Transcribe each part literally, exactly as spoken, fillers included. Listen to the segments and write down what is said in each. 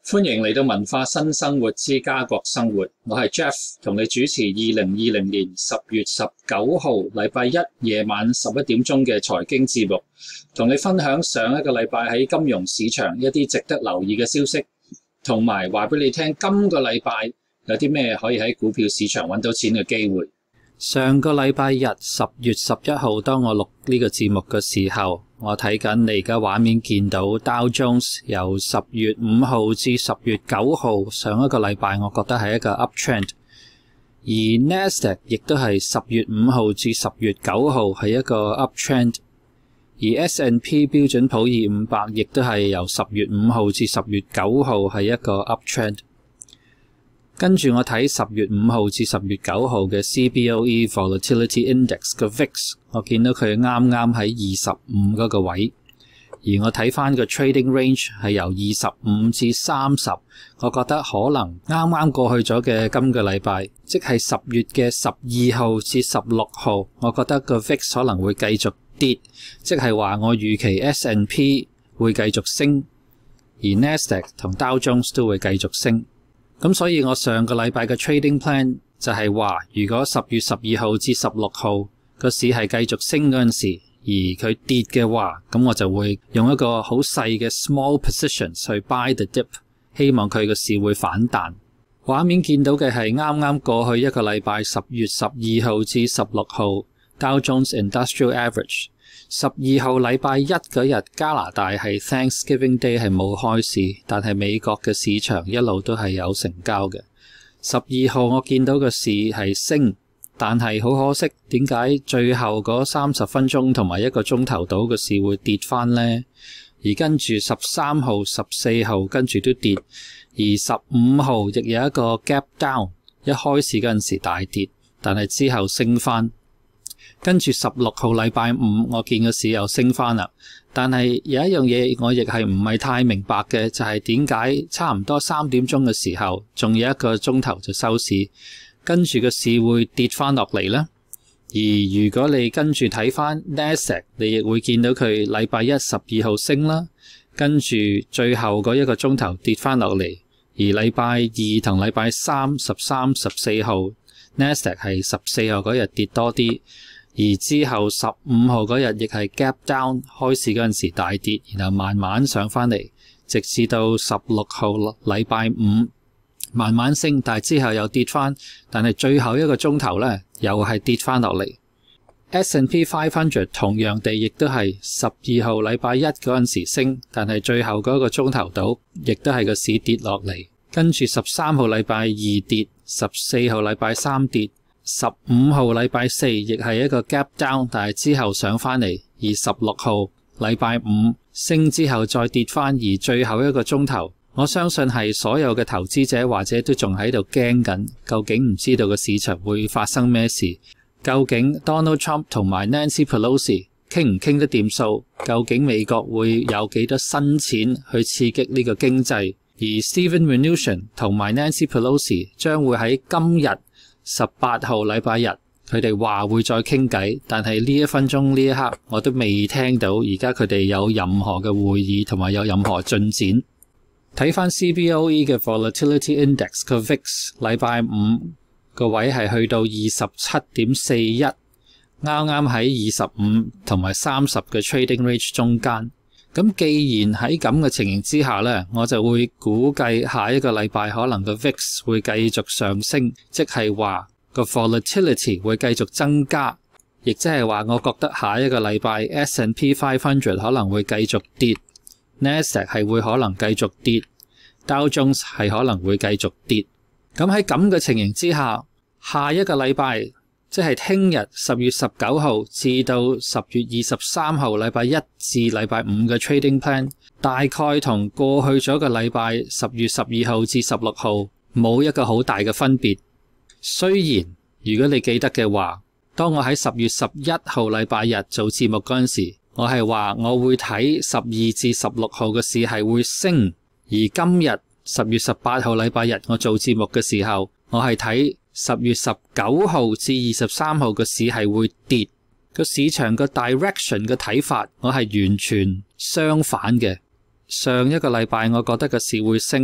歡迎嚟到文化新生活之家國生活，我係 Jeff， 同你主持二零二零年十月十九號禮拜一夜晚十一點鐘嘅財經節目，同你分享上一個禮拜喺金融市場一啲值得留意嘅消息，同埋話俾你聽今個禮拜有啲咩可以喺股票市場揾到錢嘅機會。上個禮拜日十月十一號，當我錄呢個節目嘅時候，我睇緊你而家畫面見到 Dow Jones 由十月五號至十月九號，上一個禮拜我覺得係一個 uptrend， 而 Nasdaq 亦都係十月五號至十月九號係一個 uptrend， 而 S and P 標準普爾五百亦都係由十月五號至十月九號係一個 uptrend。跟住我睇十月五號至十月九號嘅 C B O E Volatility Index 嘅 V I X， 我見到佢啱啱喺二十五嗰個位，而我睇翻個 Trading Range 係由二十五至三十，我覺得可能啱啱過去咗嘅今個禮拜，即係十月嘅十二號至十六號，我覺得個 V I X 可能會繼續跌，即係話我預期 S and P 會繼續升，而 Nasdaq 同 Dow Jones 都會繼續升。咁所以我上個禮拜嘅 trading plan 就係話，如果十月十二號至十六號個市係繼續升嗰陣時，而佢跌嘅話，咁我就會用一個好細嘅 small positions 去 buy the dip， 希望佢個市會反彈。畫面見到嘅係啱啱過去一個禮拜十月十二號至十六號 Dow Jones Industrial Average。十二號禮拜一嗰日加拿大係 Thanksgiving Day 係冇開市，但係美國嘅市場一路都係有成交嘅。十二號我見到個市係升，但係好可惜，點解最後嗰三十分鐘同埋一個鐘頭到個市會跌翻呢？而跟住十三號、十四號跟住都跌，而十五號亦有一個 gap down， 一開市嗰陣時大跌，但係之後升翻。跟住十六號禮拜五，我見個市又升翻啦。但係有一樣嘢我亦係唔係太明白嘅，就係點解差唔多三點鐘嘅時候，仲有一個鐘頭就收市，跟住個市會跌翻落嚟呢？而如果你跟住睇翻 Nasdaq， 你亦會見到佢禮拜一十二號升啦，跟住最後嗰一個鐘頭跌翻落嚟。而禮拜二同禮拜三十三、十四號 Nasdaq 係十四號嗰日跌多啲。而之後十五號嗰日亦係 gap down， 開市嗰陣時大跌，然後慢慢上翻嚟，直至到十六號禮拜五慢慢升，但係之後又跌翻，但係最後一個鐘頭呢又係跌翻落嚟。S and P 五百同樣地亦都係十二號禮拜一嗰陣時升，但係最後嗰個鐘頭到，亦都係個市跌落嚟，跟住十三號禮拜二跌，十四號禮拜三跌。十五號禮拜四亦係一個 gap down， 但係之後上翻嚟，而十六號禮拜五升之後再跌翻，而最後一個鐘頭，我相信係所有嘅投資者或者都仲喺度驚緊，究竟唔知道個市場會發生咩事，究竟 Donald Trump 同埋 Nancy Pelosi 傾唔傾得掂數，究竟美國會有幾多新錢去刺激呢個經濟，而 Steven Mnuchin 同埋 Nancy Pelosi 將會喺今日十八號禮拜日，佢哋話會再傾偈，但係呢一分鐘呢一刻我都未聽到而家佢哋有任何嘅會議同埋有任何進展。睇翻 C B O E 嘅 Volatility Index 個 V I X， 禮拜五個位係去到二十七點四一，啱啱喺二十五同埋三十嘅 Trading Range 中間。咁既然喺咁嘅情形之下呢，我就會估計下一個禮拜可能個 V I X 會繼續上升，即係話個 volatility 會繼續增加，亦即係話我覺得下一個禮拜 S and P 五百可能會繼續跌， Nasdaq 係會可能繼續跌， Dow Jones 係可能會繼續跌。咁喺咁嘅情形之下，下一個禮拜即係聽日十月十九號至到十月二十三號禮拜一至禮拜五嘅 trading plan， 大概同過去咗個禮拜十月十二號至十六號冇一個好大嘅分別。雖然如果你記得嘅話，當我喺十月十一號禮拜日做節目嗰陣時，我係話我會睇十二至十六號嘅市係會升，而今日十月十八號禮拜日我做節目嘅時候，我係睇十月十九號至二十三號嘅市係會跌，個市場個 direction 嘅睇法我係完全相反嘅。上一個禮拜我覺得個市會升，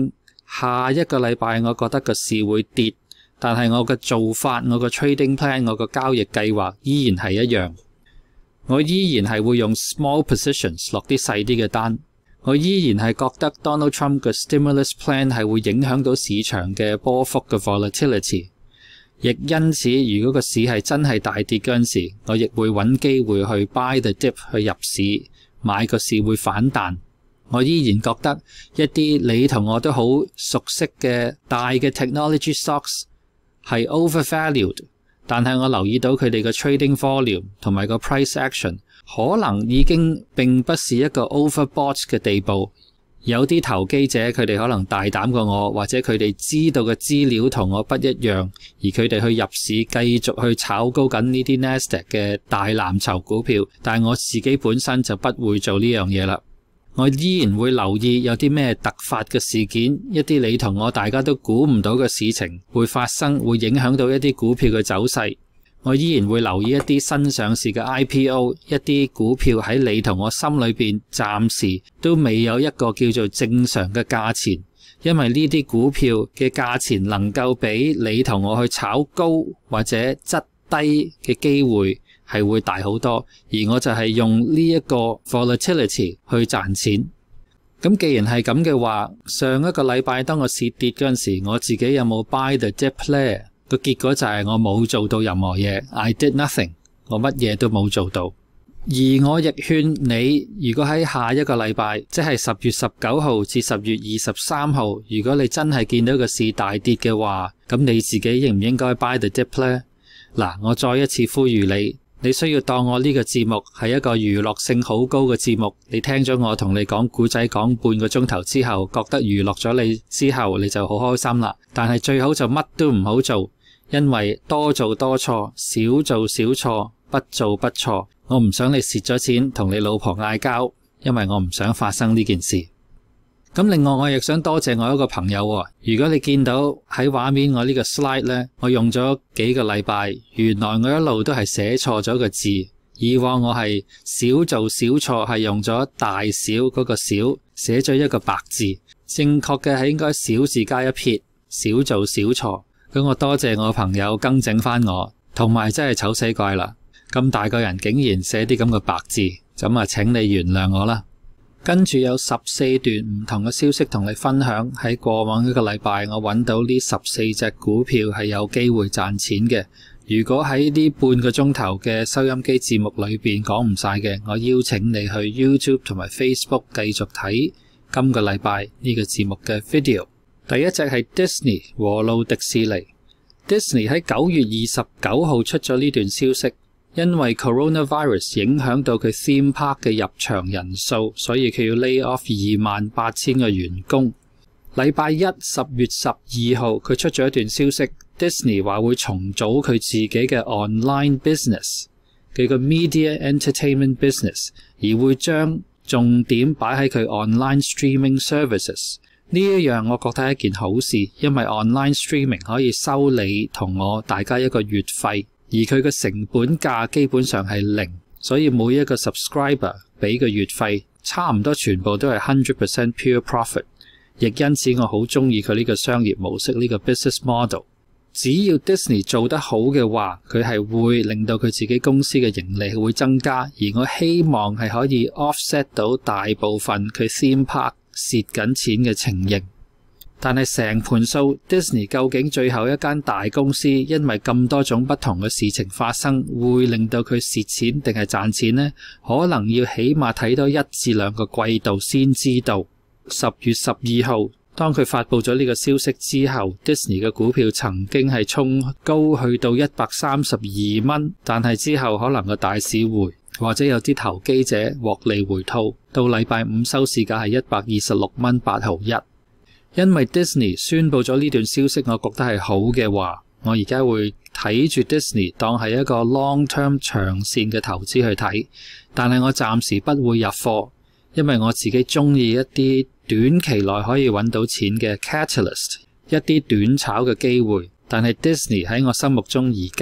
下一個禮拜我覺得個市會跌，但係我嘅做法，我個 trading plan， 我個交易計劃依然係一樣。我依然係會用 small positions 落啲細啲嘅單。我依然係覺得 Donald Trump 嘅 stimulus plan 係會影響到市場嘅波幅嘅 volatility。亦因此，如果個市係真係大跌嗰陣時，我亦會揾機會去 buy the dip 去入市，買個市會反彈。我依然覺得一啲你同我都好熟悉嘅大嘅 technology stocks 係 overvalued， 但係我留意到佢哋嘅 trading volume 同埋個 price action 可能已經並不是一個 overbought 嘅地步。有啲投機者佢哋可能大膽過我，或者佢哋知道嘅資料同我不一樣，而佢哋去入市繼續去炒高緊呢啲 Nasdaq 嘅大藍籌股票，但係我自己本身就不會做呢樣嘢啦。我依然會留意有啲咩突發嘅事件，一啲你同我大家都估唔到嘅事情會發生，會影響到一啲股票嘅走勢。我依然會留意一啲新上市嘅 I P O， 一啲股票喺你同我心裏邊暫時都未有一個叫做正常嘅價錢，因為呢啲股票嘅價錢能夠俾你同我去炒高或者質低嘅機會係會大好多，而我就係用呢一個 volatility 去賺錢。咁既然係咁嘅話，上一個禮拜當個市跌嗰陣時，我自己有冇 buy the dip 呢？個結果就係我冇做到任何嘢 ，I did nothing， 我乜嘢都冇做到。而我亦勸你，如果喺下一個禮拜，即係十月十九號至十月二十三號，如果你真係見到個市大跌嘅話，咁你自己應唔應該 buy the dip 呢？嗱，我再一次呼籲你，你需要當我呢個節目係一個娛樂性好高嘅節目，你聽咗我同你講故仔講半個鐘頭之後，覺得娛樂咗你之後，你就好開心啦。但係最好就乜都唔好做。因為多做多錯，少做少錯，不做不錯。我唔想你蝕咗錢同你老婆嗌交，因為我唔想發生呢件事。咁另外我亦想多謝我一個朋友喎。如果你見到喺畫面我呢個 slide 呢，我用咗幾個禮拜，原來我一路都係寫錯咗個字。以往我係少做少錯係用咗大小嗰個小，寫咗一個白字。正確嘅係應該小字加一撇，少做少錯。咁我多謝我朋友更正翻我，同埋真係醜死怪啦！咁大個人竟然寫啲咁嘅白字，咁啊請你原諒我啦。跟住有十四段唔同嘅消息同你分享。喺過往一個禮拜，我揾到呢十四隻股票係有機會賺錢嘅。如果喺呢半個鐘頭嘅收音機節目裏邊講唔晒嘅，我邀請你去 YouTube 同埋 Facebook 繼續睇今個禮拜呢個節目嘅 video。第一隻係 Disney 和路迪士尼。Disney 喺九月二十九號出咗呢段消息，因為 coronavirus 影響到佢 theme park 嘅入場人數，所以佢要 lay off 二萬八千個員工。禮拜一十月十二號佢出咗一段消息， Disney 話會重組佢自己嘅 online business， 佢個 media entertainment business， 而會將重點擺喺佢 online streaming services。呢一樣我覺得係一件好事，因為 online streaming 可以收你同我大家一個月費，而佢嘅成本價基本上係零，所以每一個 subscriber 俾嘅月費差唔多全部都係 one hundred percent pure profit， 亦因此我好中意佢呢個商業模式，呢個 business model。只要 Disney 做得好嘅話，佢係會令到佢自己公司嘅盈利會增加，而我希望係可以 offset 到大部分佢 theme park蝕緊錢嘅情形。但係成盤數 Disney 究竟最後一間大公司因為咁多種不同嘅事情發生，會令到佢蝕錢定係賺錢呢？可能要起碼睇多一至兩個季度先知道。十月十二號當佢發佈咗呢個消息之後， Disney 嘅股票曾經係衝高去到一百三十二蚊，但係之後可能個大市回，或者有啲投機者獲利回吐，到禮拜五收市價係一百二十六蚊八毫一。因為 Disney 宣佈咗呢段消息，我覺得係好嘅話，我而家會睇住 Disney 當係一個 long term 長線嘅投資去睇，但係我暫時不會入貨，因為我自己中意一啲短期內可以揾到錢嘅 catalyst， 一啲短炒嘅機會。但係 Disney 喺我心目中而家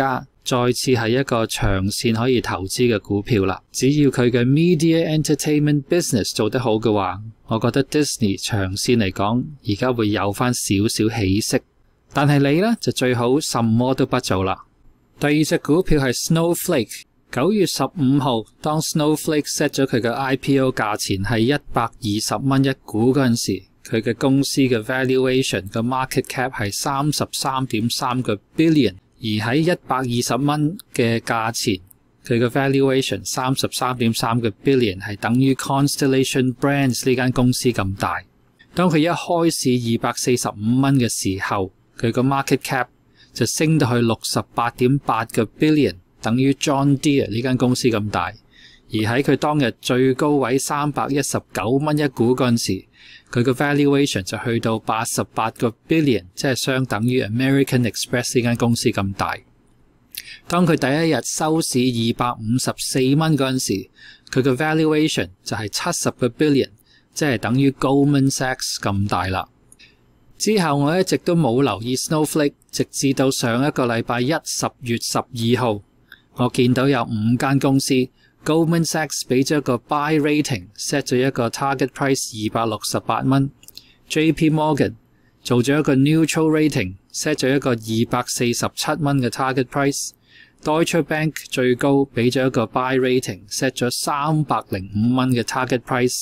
再次係一個長線可以投資嘅股票啦。只要佢嘅 media entertainment business 做得好嘅話，我覺得 Disney 長線嚟講而家會有翻少少起色。但係你呢，就最好什麼都不做啦。第二隻股票係 Snowflake。九月十五號，當 Snowflake set 咗佢嘅 I P O 價錢係一百二十蚊一股嗰陣時，佢嘅公司嘅 valuation 嘅 market cap 係三十三點三個 billion， 而喺一百二十蚊嘅價錢，佢嘅 valuation 三十三點三個 billion 係等於 Constellation Brands 呢間公司咁大。當佢一開市二百四十五蚊嘅時候，佢個 market cap 就升到去六十八點八個 billion。等於 John Deere 呢間公司咁大，而喺佢當日最高位三百一十九蚊一股嗰陣時，佢個 valuation 就去到八十八個 billion， 即係相等於 American Express 呢間公司咁大。當佢第一日收市二百五十四蚊嗰陣時，佢個 valuation 就係七十個 billion， 即係等於 Goldman Sachs 咁大啦。之後我一直都冇留意 Snowflake， 直至到上一個禮拜一十月十二號。我見到有五間公司 Goldman Sachs 俾咗一個 buy rating， set 咗一個 target price 二百六十八蚊。J P Morgan 做咗一個 neutral rating， set 咗一個二百四十七蚊嘅 target price。Deutsche Bank 最高俾咗一個 buy rating， set 咗三百零五蚊嘅 target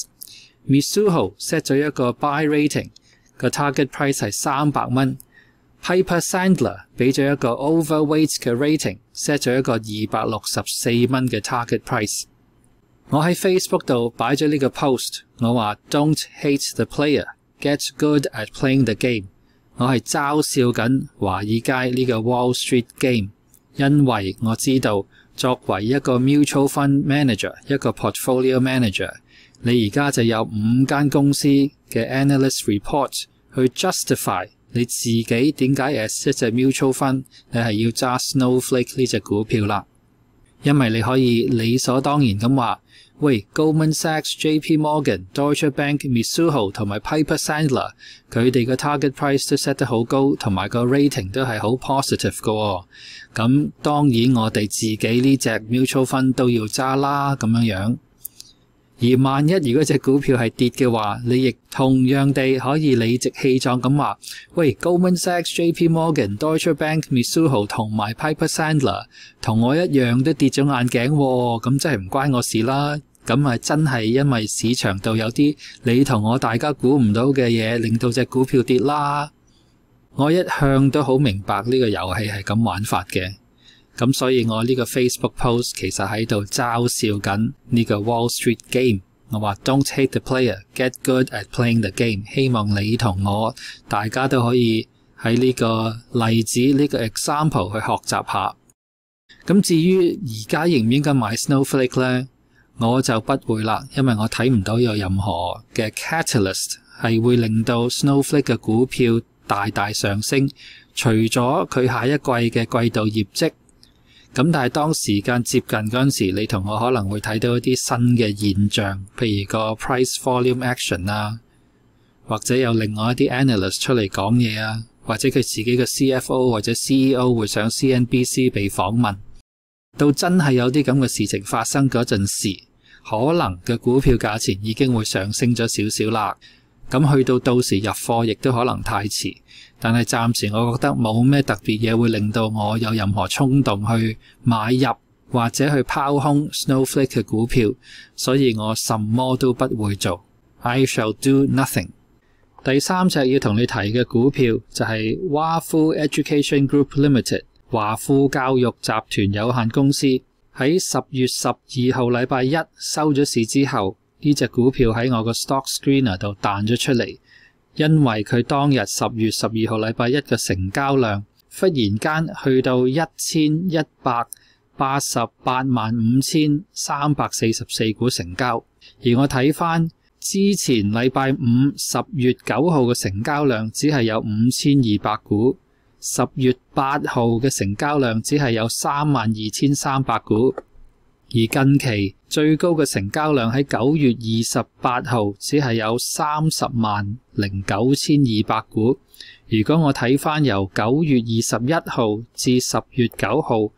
price。Mizuho set 咗一個 buy rating， 個 target price 係三百蚊。Piper Sandler 俾咗一個 overweight 嘅 rating，set 咗一個二百六十四蚊嘅 target price。我喺 Facebook 度擺咗呢個 post， 我話 Don't hate the player, get good at playing the game。我係嘲笑緊華爾街呢個 Wall Street game， 因為我知道作為一個 mutual fund manager， 一個 portfolio manager， 你而家就有五間公司嘅 analyst report 去 justify你自己點解 as 一隻 mutual fund 你係要揸 Snowflake 呢隻股票啦？因為你可以理所當然咁話，喂 Goldman Sachs、J P Morgan、Deutsche Bank、Mizuho 同埋 Piper Sandler 佢哋嘅 target price 都 set 得好高，同埋個 rating 都係好 positive 嘅喎。咁當然我哋自己呢隻 mutual fund 都要揸啦，咁樣樣。而萬一如果隻股票係跌嘅話，你亦同樣地可以理直氣壯咁話，喂 Goldman Sachs、J P Morgan、Deutsche Bank、Mizuho 同埋 Piper Sandler 同我一樣都跌咗眼鏡喎，咁真係唔關我事啦。咁係真係因為市場度有啲你同我大家估唔到嘅嘢，令到隻股票跌啦。我一向都好明白呢個遊戲係咁玩法嘅。咁所以我呢個 Facebook post 其實喺度嘲笑緊呢個 Wall Street game。我話 Don't hate the player, get good at playing the game。希望你同我大家都可以喺呢個例子呢個 example 去學習下。咁至於而家應唔應該買 Snowflake 呢？我就不會啦，因為我睇唔到有任何嘅 catalyst 係會令到 Snowflake 嘅股票大大上升，除咗佢下一季嘅季度業績。咁但係當時間接近嗰陣時，你同我可能會睇到一啲新嘅現象，譬如個 price volume action 啊，或者有另外一啲 analyst 出嚟講嘢啊，或者佢自己嘅 C F O 或者 C E O 會上 C N B C 被訪問。到真係有啲咁嘅事情發生嗰陣時，可能嘅股票價錢已經會上升咗少少啦。咁去到到時入貨亦都可能太遲，但係暫時我覺得冇咩特別嘢會令到我有任何衝動去買入或者去拋空 Snowflake 嘅股票，所以我什麼都不會做。I shall do nothing。第三隻要同你提嘅股票就係華富 Education Group Limited， 華富教育集團有限公司。喺十月十二號禮拜一收咗市之後，呢隻股票喺我個 stock screener 度彈咗出嚟，因為佢當日十月十二號禮拜一嘅成交量忽然間去到一千一百八十八萬五千三百四十四股成交，而我睇翻之前禮拜五十月九號嘅成交量只係有五千二百股，十月八號嘅成交量只係有三萬二千三百股。而近期最高嘅成交量喺九月二十八號只係有三十萬零九千二百股。如果我睇翻由九月二十一號至十月九號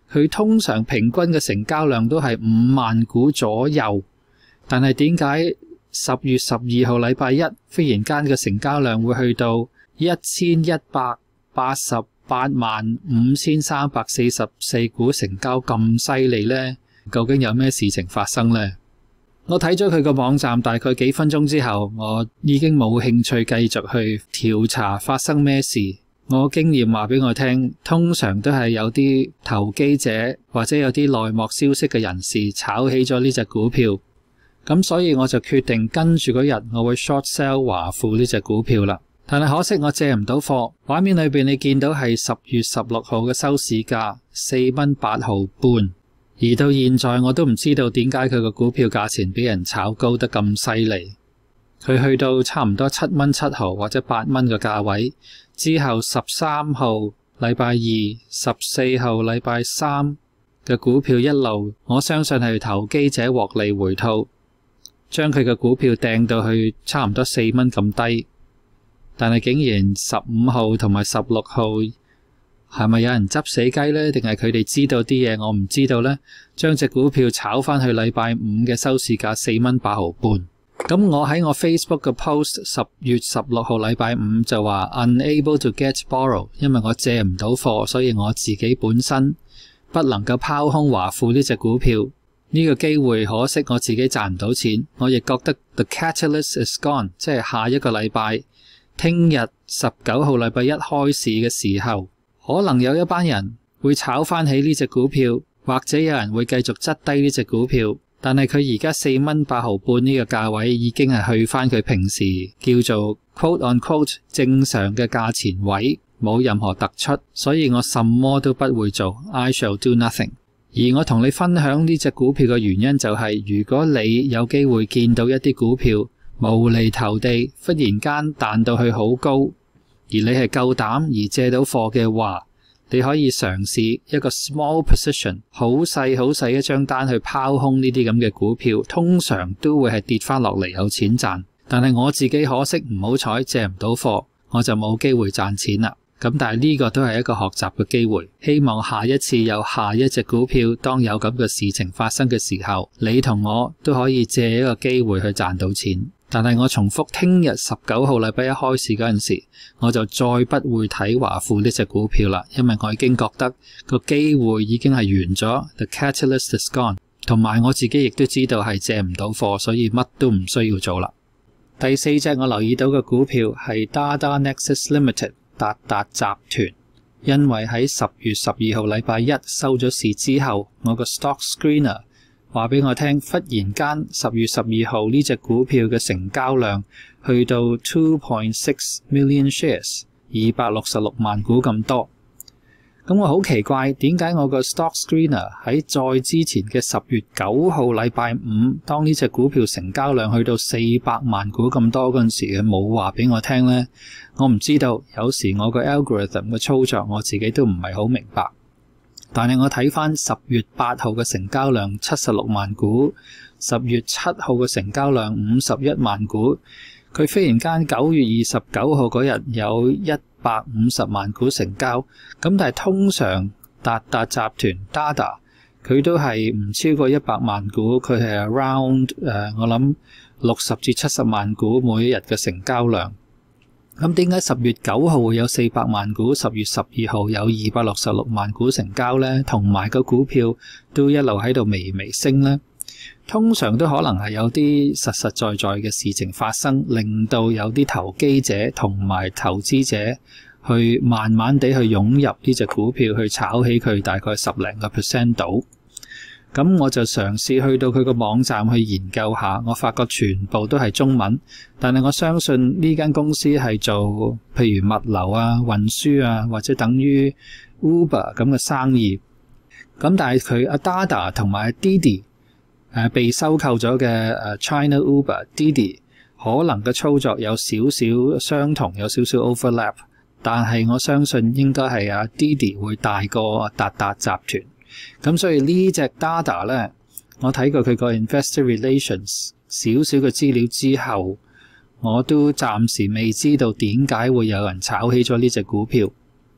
佢通常平均嘅成交量都係五萬股左右，但係點解十月十二號禮拜一忽然間嘅成交量會去到一千一百八十八萬五千三百四十四股成交咁犀利呢？究竟有咩事情發生呢？我睇咗佢個網站大概幾分鐘之後，我已經冇興趣繼續去調查發生咩事。我經驗話俾我聽，通常都係有啲投機者或者有啲內幕消息嘅人士炒起咗呢隻股票，咁所以我就決定跟住嗰日我會 short sell 華富呢隻股票啦。但係可惜我借唔到貨，畫面裏邊你見到係十月十六號嘅收市價四蚊八毫半，而到現在我都唔知道點解佢個股票價錢俾人炒高得咁犀利。佢去到差唔多七蚊七毫或者八蚊嘅價位之後，十三號禮拜二、十四號禮拜三嘅股票一路，我相信係投機者獲利回吐，將佢嘅股票掟到去差唔多四蚊咁低。但係竟然十五號同埋十六號係咪有人執死雞呢？定係佢哋知道啲嘢我唔知道呢？將隻股票炒返去禮拜五嘅收市價四蚊八毫半。咁我喺我 Facebook 嘅 post 十月十六號禮拜五就話 unable to get borrow， 因為我借唔到貨，所以我自己本身不能夠拋空華富呢隻股票。呢個機會可惜我自己賺唔到錢，我亦覺得 the catalyst is gone， 即係下一個禮拜聽日十九號禮拜一開市嘅時候，可能有一班人會炒翻起呢隻股票，或者有人會繼續質低呢隻股票。但係佢而家四蚊八毫半呢個價位已經係去翻佢平時叫做 quote on quote 正常嘅價錢位，冇任何突出，所以我什麼都不會做。I shall do nothing。而我同你分享呢隻股票嘅原因就係、是，如果你有機會見到一啲股票無厘頭地忽然間彈到去好高，而你係夠膽而借到貨嘅話，你可以嘗試一個 small position， 好細好細一張單去拋空呢啲咁嘅股票，通常都會係跌翻落嚟有錢賺。但係我自己可惜唔好彩借唔到貨，我就冇機會賺錢啦。咁但係呢個都係一個學習嘅機會，希望下一次有下一隻股票，當有咁嘅事情發生嘅時候，你同我都可以借一個機會去賺到錢。但係我重複，聽日十九號禮拜一開市嗰陣時，我就再不會睇華富呢隻股票啦，因為我已經覺得個機會已經係完咗 ，the catalyst is gone， 同埋我自己亦都知道係借唔到貨，所以乜都唔需要做啦。第四隻我留意到嘅股票係 Dada Nexus Limited 達達集團，因為喺十月十二號禮拜一收咗市之後，我個 stock screener話俾我聽，忽然間十月十二號呢隻股票嘅成交量去到 two point six million shares， 二百六十六萬股咁多。咁我好奇怪，點解我個 stock screener 喺再之前嘅十月九號禮拜五，當呢隻股票成交量去到四百萬股咁多嗰陣時，佢冇話俾我聽呢？我唔知道，有時我個 algorithm 嘅操作我自己都唔係好明白。但係我睇翻十月八號嘅成交量七十六萬股，十月七號嘅成交量五十一萬股，佢忽然間九月二十九號嗰日有一百五十萬股成交，咁但係通常達達集團 Dada 佢都係唔超過一百萬股，佢係 around 誒、呃、我諗六十至七十萬股每一日嘅成交量。咁點解十月九號會有四百萬股，十月十二號有二百六十六萬股成交呢？同埋個股票都一路喺度微微升呢？通常都可能係有啲實實在在嘅事情發生，令到有啲投機者同埋投資者去慢慢地去湧入呢隻股票，去炒起佢大概十零個 percent 度。咁我就嘗試去到佢個網站去研究下，我發覺全部都係中文，但係我相信呢間公司係做譬如物流啊、運輸啊，或者等於 Uber 咁嘅生意。咁但係佢阿 Dada 同埋 Didi 誒被收購咗嘅誒 China Uber Didi 可能嘅操作有少少相同，有少少 overlap， 但係我相信應該係阿 Didi 會大過達達集團。咁所以呢隻 Dada 呢，我睇過佢個 Investor Relations 少少嘅資料之後，我都暫時未知道點解會有人炒起咗呢隻股票。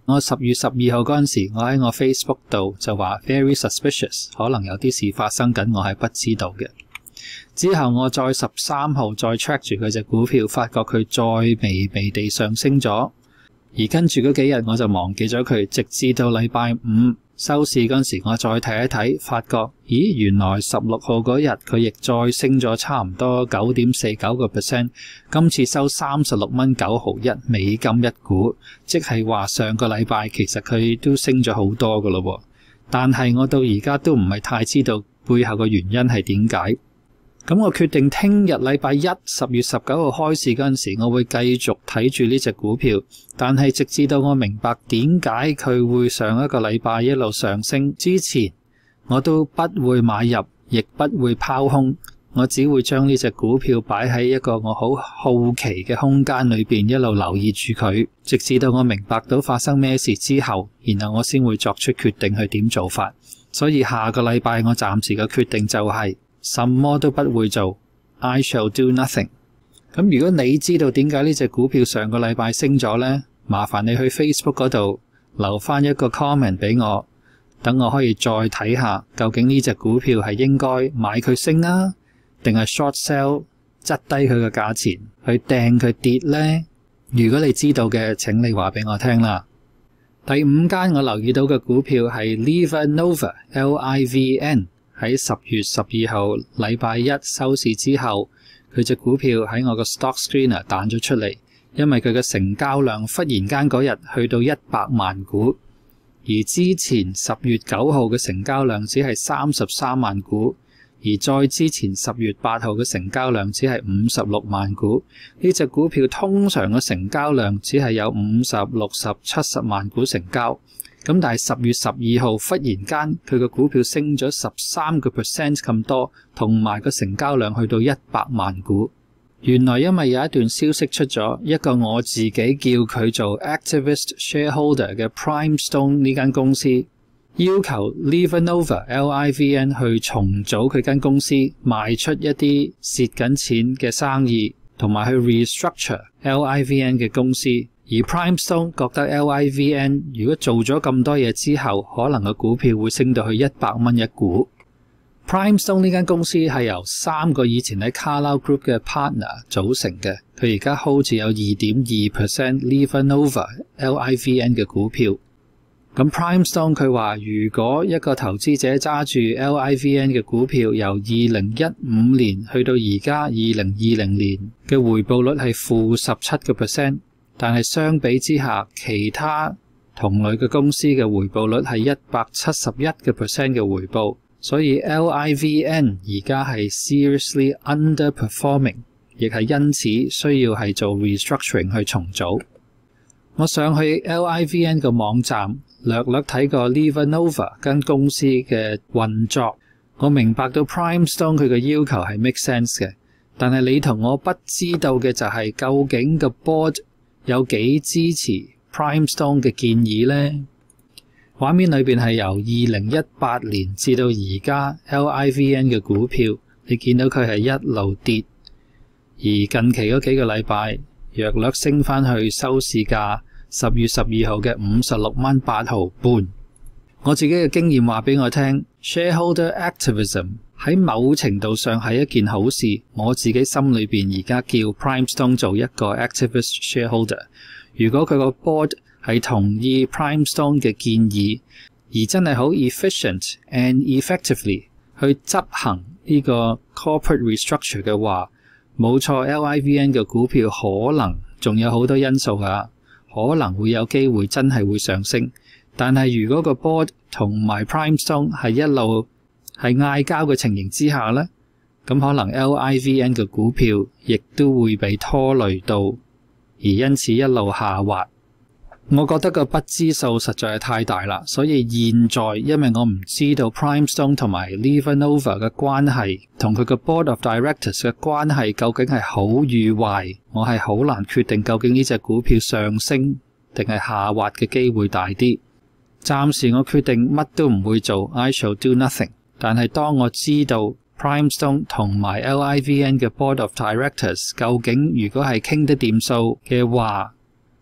我十月十二號嗰陣時，我喺我 Facebook 度就話 very suspicious， 可能有啲事發生緊，我係不知道嘅。之後我再十三號再 check 住佢隻股票，發覺佢再微微地上升咗，而跟住嗰幾日我就忘記咗佢，直至到禮拜五收市嗰陣時，我再睇一睇，發覺咦，原來十六號嗰日佢亦再升咗差唔多 九點四九個 percent， 今次收三十六蚊九毫一美金一股，即係話上個禮拜其實佢都升咗好多噶咯，但係我到而家都唔係太知道背後嘅原因係點解。咁我決定聽日禮拜一十月十九號開市嗰陣時，我會繼續睇住呢隻股票，但係直至到我明白點解佢會上一個禮拜一路上升之前，我都不會買入，亦不會拋空，我只會將呢隻股票擺喺一個我好好奇嘅空間裏邊，一路留意住佢，直至到我明白到發生咩事之後，然後我先會作出決定去點做法。所以下個禮拜我暫時嘅決定就係什麼都不會做 I shall do nothing。 咁如果你知道點解呢隻股票上個禮拜升咗呢，麻煩你去 Facebook 嗰度留翻一個 comment 俾我，等我可以再睇下究竟呢隻股票係應該買佢升啊，定係 short sell 質低佢嘅價錢去掟佢跌呢？如果你知道嘅，請你話俾我聽啦。第五間我留意到嘅股票係 LivaNova L I V N，喺十月十二號禮拜一收市之後，佢隻股票喺我個 stock screener 彈咗出嚟，因為佢嘅成交量忽然間嗰日去到一百萬股，而之前十月九號嘅成交量只係三十三萬股，而再之前十月八號嘅成交量只係五十六萬股。呢隻股票通常嘅成交量只係有五十、六十、七十萬股成交。咁但係十月十二號忽然間佢個股票升咗十三個 percent 咁多，同埋個成交量去到一百萬股。原來因為有一段消息出咗，一個我自己叫佢做 activist shareholder 嘅 Primestone 呢間公司，要求 LivaNova L I V N 去重組佢間公司，賣出一啲蝕緊錢嘅生意，同埋去 restructure L I V N 嘅公司。而 Primestone 覺得 L I V N 如果做咗咁多嘢之後，可能個股票會升到去一百蚊一股。Primestone 呢間公司係由三個以前喺 Carlyle Group 嘅 partner 組成嘅，佢而家 hold 住有 二點二 percent LivaNova L I V N 嘅股票。咁 Primestone 佢話，如果一個投資者揸住 L I V N 嘅股票，由二零一五年去到而家二零二零年嘅回報率係負十七個 percent。但係相比之下，其他同類嘅公司嘅回報率係一百七十一個 percent 嘅回報，所以 L I V N 而家係 seriously underperforming， 亦係因此需要係做 restructuring 去重組。我上去 L I V N 嘅網站略略睇過 LivaNova 間公司嘅運作，我明白到 Primestone 佢嘅要求係 make sense 嘅，但係你同我不知道嘅就係究竟個 board有幾支持 Primestone 嘅建議呢？畫面裏邊係由二零一八年至到而家 L I V N 嘅股票，你見到佢係一路跌，而近期嗰幾個禮拜略略升翻去收市價十月十二號嘅五十六蚊八毫半。我自己嘅經驗話俾我聽， shareholder activism 喺某程度上係一件好事。我自己心裏邊而家叫 Primestone 做一個 activist shareholder。如果佢個 board 係同意 Primestone 嘅建議，而真係好 efficient and effectively 去執行呢個 corporate restructure 嘅話，冇錯 L I V N 嘅股票可能仲有好多因素㗎，可能會有機會真係會上升。但係如果個 board 同埋 Primestone 係一路係嗌交嘅情形之下呢，咁可能 L I V N 嘅股票亦都會被拖累到，而因此一路下滑。我覺得個不知數實在係太大啦，所以現在因為我唔知道 Primestone 同埋 LivaNova 嘅關係，同佢個 Board of Directors 嘅關係究竟係好與壞，我係好難決定究竟呢隻股票上升定係下滑嘅機會大啲。暫時我決定乜都唔會做 I shall do nothing。但係當我知道 Primestone 同埋 L I V N 嘅 Board of Directors 究竟如果係傾得掂數嘅話，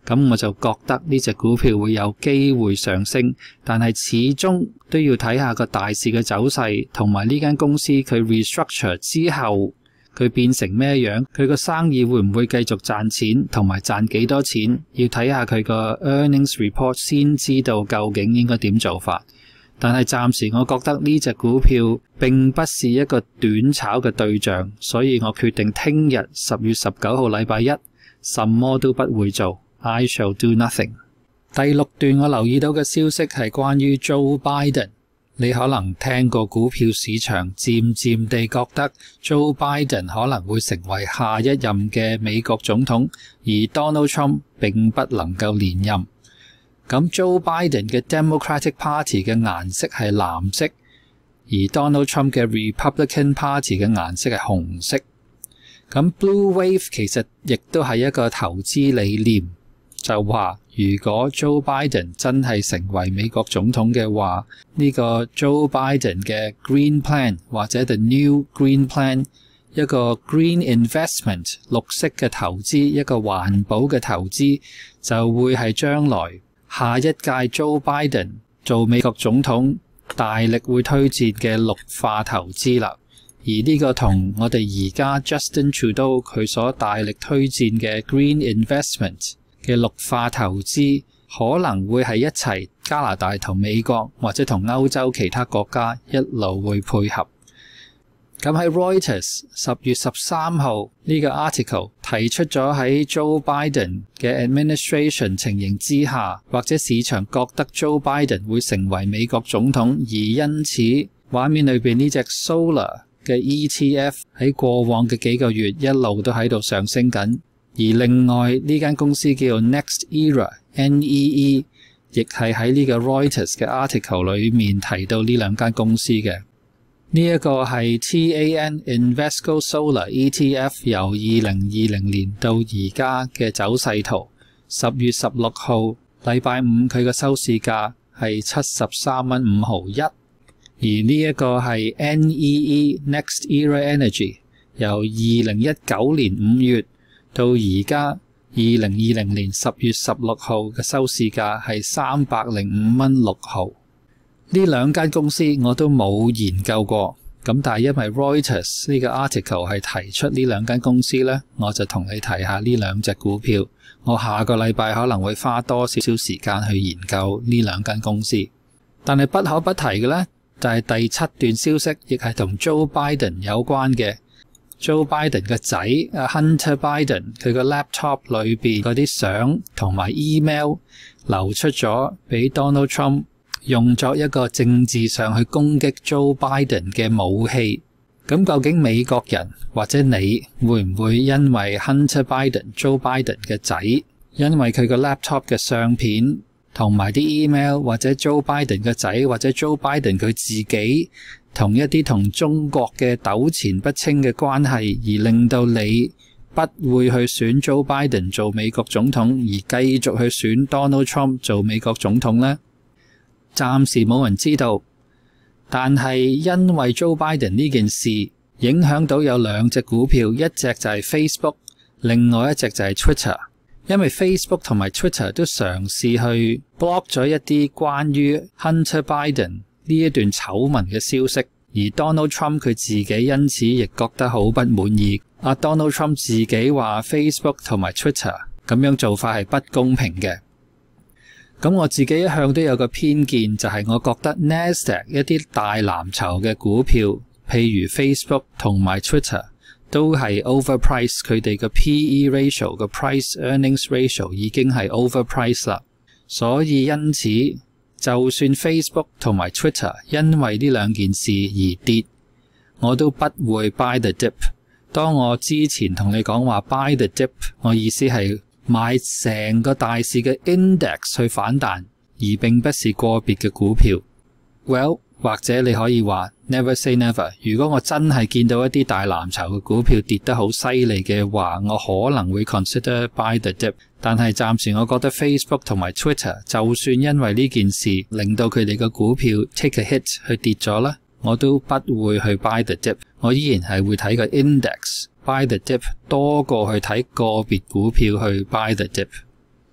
咁我就覺得呢隻股票會有機會上升，但係始終都要睇下個大市嘅走勢，同埋呢間公司佢 restructure 之後佢變成咩樣，佢個生意會唔會繼續賺錢，同埋賺幾多錢，要睇下佢個 earnings report 先知道究竟應該點做法。但係暫時我覺得呢隻股票並不是一個短炒嘅對象，所以我決定聽日十月十九號禮拜一什麼都不會做。I shall do nothing。第六段我留意到嘅消息係關於 Joe Biden。你可能聽過股票市場漸漸地覺得 Joe Biden 可能會成為下一任嘅美國總統，而 Donald Trump 並不能夠連任。咁 Joe Biden 嘅 Democratic Party 嘅顏色係藍色，而 Donald Trump 嘅 Republican Party 嘅顏色係紅色。咁 Blue Wave 其實亦都係一個投資理念。就話如果 Joe Biden 真係成為美國總統嘅話，呢個 Joe Biden 嘅 Green Plan 或者 The New Green Plan， 一個 Green Investment 綠色嘅投資，一個環保嘅投資，就會係將來下一屆 Joe Biden 做美國總統大力會推薦嘅綠化投資啦。而呢個同我哋而家 Justin Trudeau 佢所大力推薦嘅 Green Investment嘅綠化投資可能會係一齊，加拿大同美國或者同歐洲其他國家一路會配合。咁喺 Reuters 十月十三號呢個 article 提出咗喺 Joe Biden 嘅 administration 情形之下，或者市場覺得 Joe Biden 會成為美國總統，而因此畫面裏邊呢隻 Solar 嘅 E T F 喺過往嘅幾個月一路都喺度上升緊。而另外呢間公司叫 Next Era N E E， 亦係喺呢個 Reuters 嘅 article 裏面提到呢兩間公司嘅。呢一個係 T A N Invesco Solar E T F 由二零二零年到而家嘅走勢圖。十月十六號禮拜五佢嘅收市價係七十三蚊五毫一，而呢一個係 N E E Next Era Energy 由二零一九年五月到而家二零二零年十月十六號嘅收市價係三百零五蚊六毫。呢兩間公司我都冇研究過，咁但係因為 Reuters 呢個 article 係提出呢兩間公司呢，我就同你提下呢兩隻股票。我下個禮拜可能會花多少少時間去研究呢兩間公司。但係不可不提嘅呢，就係第七段消息，亦係同 Joe Biden 有關嘅。Joe Biden 嘅仔 Hunter Biden 佢個 laptop 裏邊嗰啲相同埋 email 流出咗俾 Donald Trump 用作一個政治上去攻擊 Joe Biden 嘅武器。咁究竟美國人或者你會唔會因為 Hunter Biden Joe Biden 嘅仔，因為佢個 laptop 嘅相片同埋啲 email， 或者 Joe Biden 嘅仔或者 Joe Biden 佢自己同一啲同中國嘅糾纏不清嘅關係，而令到你不會去選 Joe Biden 做美國總統，而繼續去選 Donald Trump 做美國總統呢？暫時冇人知道，但係因為 Joe Biden 呢件事影響到有兩隻股票，一隻就係 Facebook， 另外一隻就係 Twitter。因為 Facebook 同埋 Twitter 都嘗試去 block 咗一啲關於 Hunter Biden 呢一段醜聞嘅消息，而 Donald Trump 佢自己因此亦覺得好不滿意。阿 Donald Trump 自己話 Facebook 同埋 Twitter 咁樣做法係不公平嘅。咁我自己一向都有個偏見，就係我覺得 Nasdaq 一啲大藍籌嘅股票，譬如 Facebook 同埋 Twitter 都係 overprice， 佢哋嘅 P E ratio 嘅 price earnings ratio 已經係 overprice 啦。所以因此就算 Facebook 同埋 Twitter 因為呢兩件事而跌，我都不會 buy the dip。當我之前同你講話 buy the dip， 我意思係買成個大市嘅 index 去反彈，而並不是個別嘅股票。Well， 或者你可以話 never say never。如果我真係見到一啲大藍籌嘅股票跌得好犀利嘅話，我可能會 consider buy the dip。但係暫時我覺得 Facebook 同埋 Twitter 就算因為呢件事令到佢哋嘅股票 take a hit 去跌咗啦，我都不會去 buy the dip。我依然係會睇個 index buy the dip 多過去睇個別股票去 buy the dip。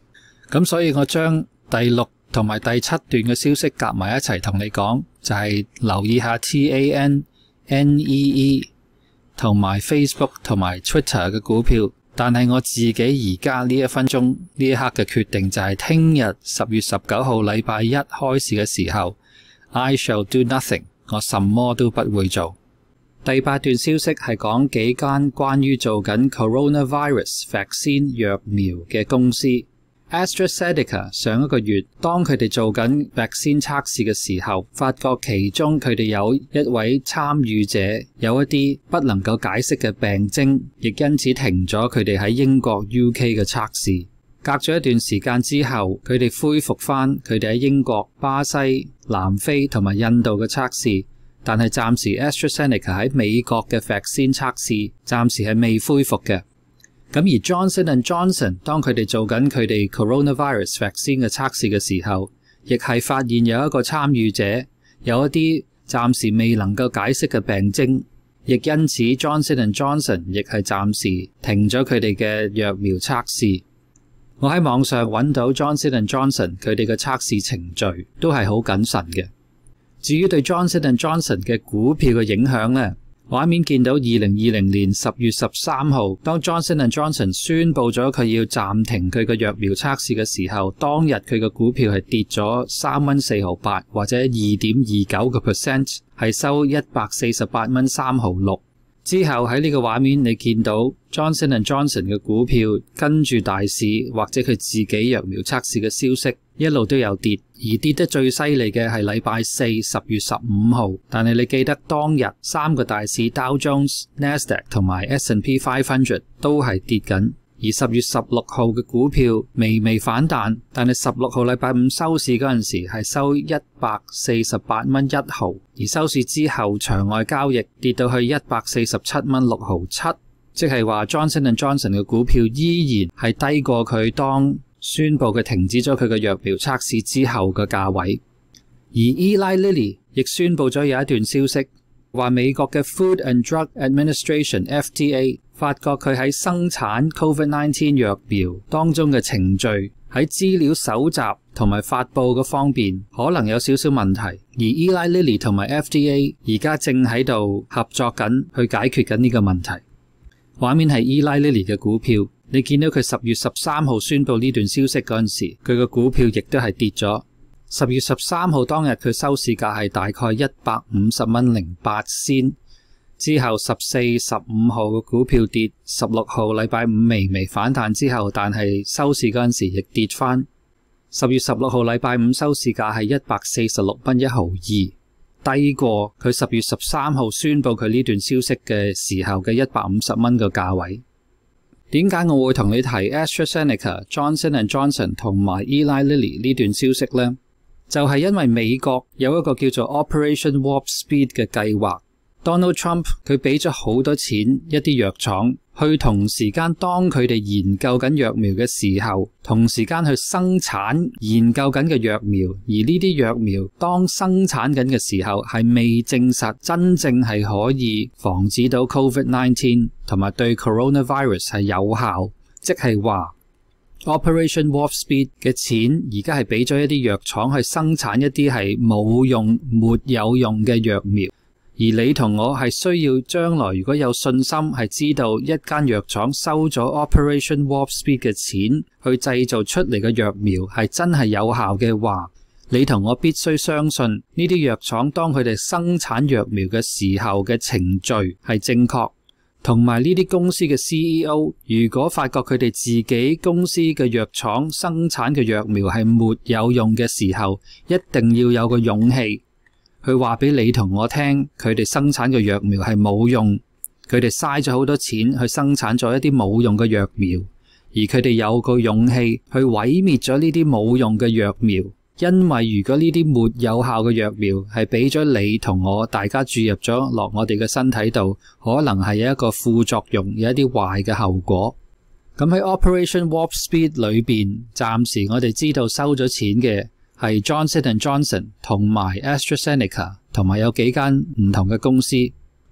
咁所以我將第六同埋第七段嘅消息夾埋一齊同你講，就係留意下 T A N N E E 同埋 Facebook 同埋 Twitter 嘅股票。但係我自己而家呢一分鐘呢一刻嘅決定就係聽日十月十九號禮拜一開市嘅時候 I shall do nothing， 我什麼都不會做。第八段消息係講幾間關於做緊 coronavirus vaccine 藥苗嘅公司。AstraZeneca 上一個月當佢哋做緊 vaccine 測試嘅時候，發覺其中佢哋有一位參與者有一啲不能夠解釋嘅病徵，亦因此停咗佢哋喺英國 U K 嘅測試。隔咗一段時間之後，佢哋恢復翻佢哋喺英國、巴西、南非同埋印度嘅測試，但係暫時 AstraZeneca 喺美國嘅 vaccine 測試暫時係未恢復嘅。咁而 Johnson and Johnson 當佢哋做緊佢哋 coronavirus vaccine 嘅測試嘅時候，亦係發現有一個參與者有一啲暫時未能夠解釋嘅病徵，亦因此 Johnson and Johnson 亦係暫時停咗佢哋嘅藥苗測試。我喺網上揾到 Johnson and Johnson 佢哋嘅測試程序都係好謹慎嘅。至於對 Johnson and Johnson 嘅股票嘅影響呢，畫面見到二零二零年十月十三號，當 Johnson and Johnson 宣布咗佢要暫停佢嘅藥苗測試嘅時候，當日佢嘅股票係跌咗三蚊四毫八，或者二點二九個 percent， 係收一百四十八蚊三毫六。之後喺呢個畫面你見到 Johnson and Johnson 嘅股票跟住大市或者佢自己藥苗測試嘅消息一路都有跌，而跌得最犀利嘅係禮拜四十月十五號。但係你記得當日三個大市 Dow Jones、Nasdaq 同埋 S and P 五百都係跌緊，而十月十六號嘅股票微微反彈，但係十六號禮拜五收市嗰陣時係收一百四十八蚊一毫，而收市之後場外交易跌到去一百四十七蚊六毫七，即係話 Johnson and Johnson 嘅股票依然係低過佢當宣布佢停止咗佢嘅藥苗測試之後嘅價位。而 Eli Lilly 亦宣布咗有一段消息，話美國嘅 Food and Drug Administration F D A 發覺佢喺生產 COVID 十九 藥苗當中嘅程序喺資料搜集同埋發布嘅方面可能有少少問題，而 Eli Lilly 同埋 F D A 而家正喺度合作緊去解決緊呢個問題。畫面係 Eli Lilly 嘅股票，你見到佢十月十三號宣布呢段消息嗰陣時，佢嘅股票亦都係跌咗。十月十三號當日佢收市價係大概一百五十蚊零八仙，之後十四、十五號嘅股票跌，十六號禮拜五微微反彈之後，但係收市嗰陣時亦跌返。十月十六號禮拜五收市價係一百四十六蚊一毫二，低過佢十月十三號宣布佢呢段消息嘅時候嘅一百五十蚊嘅價位。點解我會同你提 AstraZeneca、Johnson and Johnson 同埋 Eli Lilly 呢段消息呢？就係因為美國有一個叫做 Operation Warp Speed 嘅計劃。Donald Trump 佢俾咗好多錢一啲藥廠去同時間當佢哋研究緊藥苗嘅時候，同時間去生產研究緊嘅藥苗，而呢啲藥苗當生產緊嘅時候係未證實真正係可以防止到 COVID 十九 同埋對 coronavirus 係有效，即係話Operation Warp Speed 嘅錢而家係俾咗一啲藥廠去生產一啲係冇用、沒有用嘅藥苗，而你同我係需要將來如果有信心係知道一間藥廠收咗 Operation Warp Speed 嘅錢去製造出嚟嘅藥苗係真係有效嘅話，你同我必須相信呢啲藥廠當佢哋生產藥苗嘅時候嘅程序係正確。同埋呢啲公司嘅 C E O 如果發覺佢哋自己公司嘅藥廠生產嘅藥苗係沒有用嘅時候，一定要有個勇氣去話俾你同我聽，佢哋生產嘅藥苗係冇用，佢哋嘥咗好多錢去生產咗一啲冇用嘅藥苗，而佢哋有個勇氣去毀滅咗呢啲冇用嘅藥苗。因為如果呢啲沒有效嘅藥苗係俾咗你同我大家注入咗落我哋嘅身體度，可能係有一個副作用，有一啲壞嘅後果。咁喺 Operation Warp Speed 裏邊，暫時我哋知道收咗錢嘅係 Johnson and Johnson 同埋 AstraZeneca 同埋有幾間唔同嘅公司。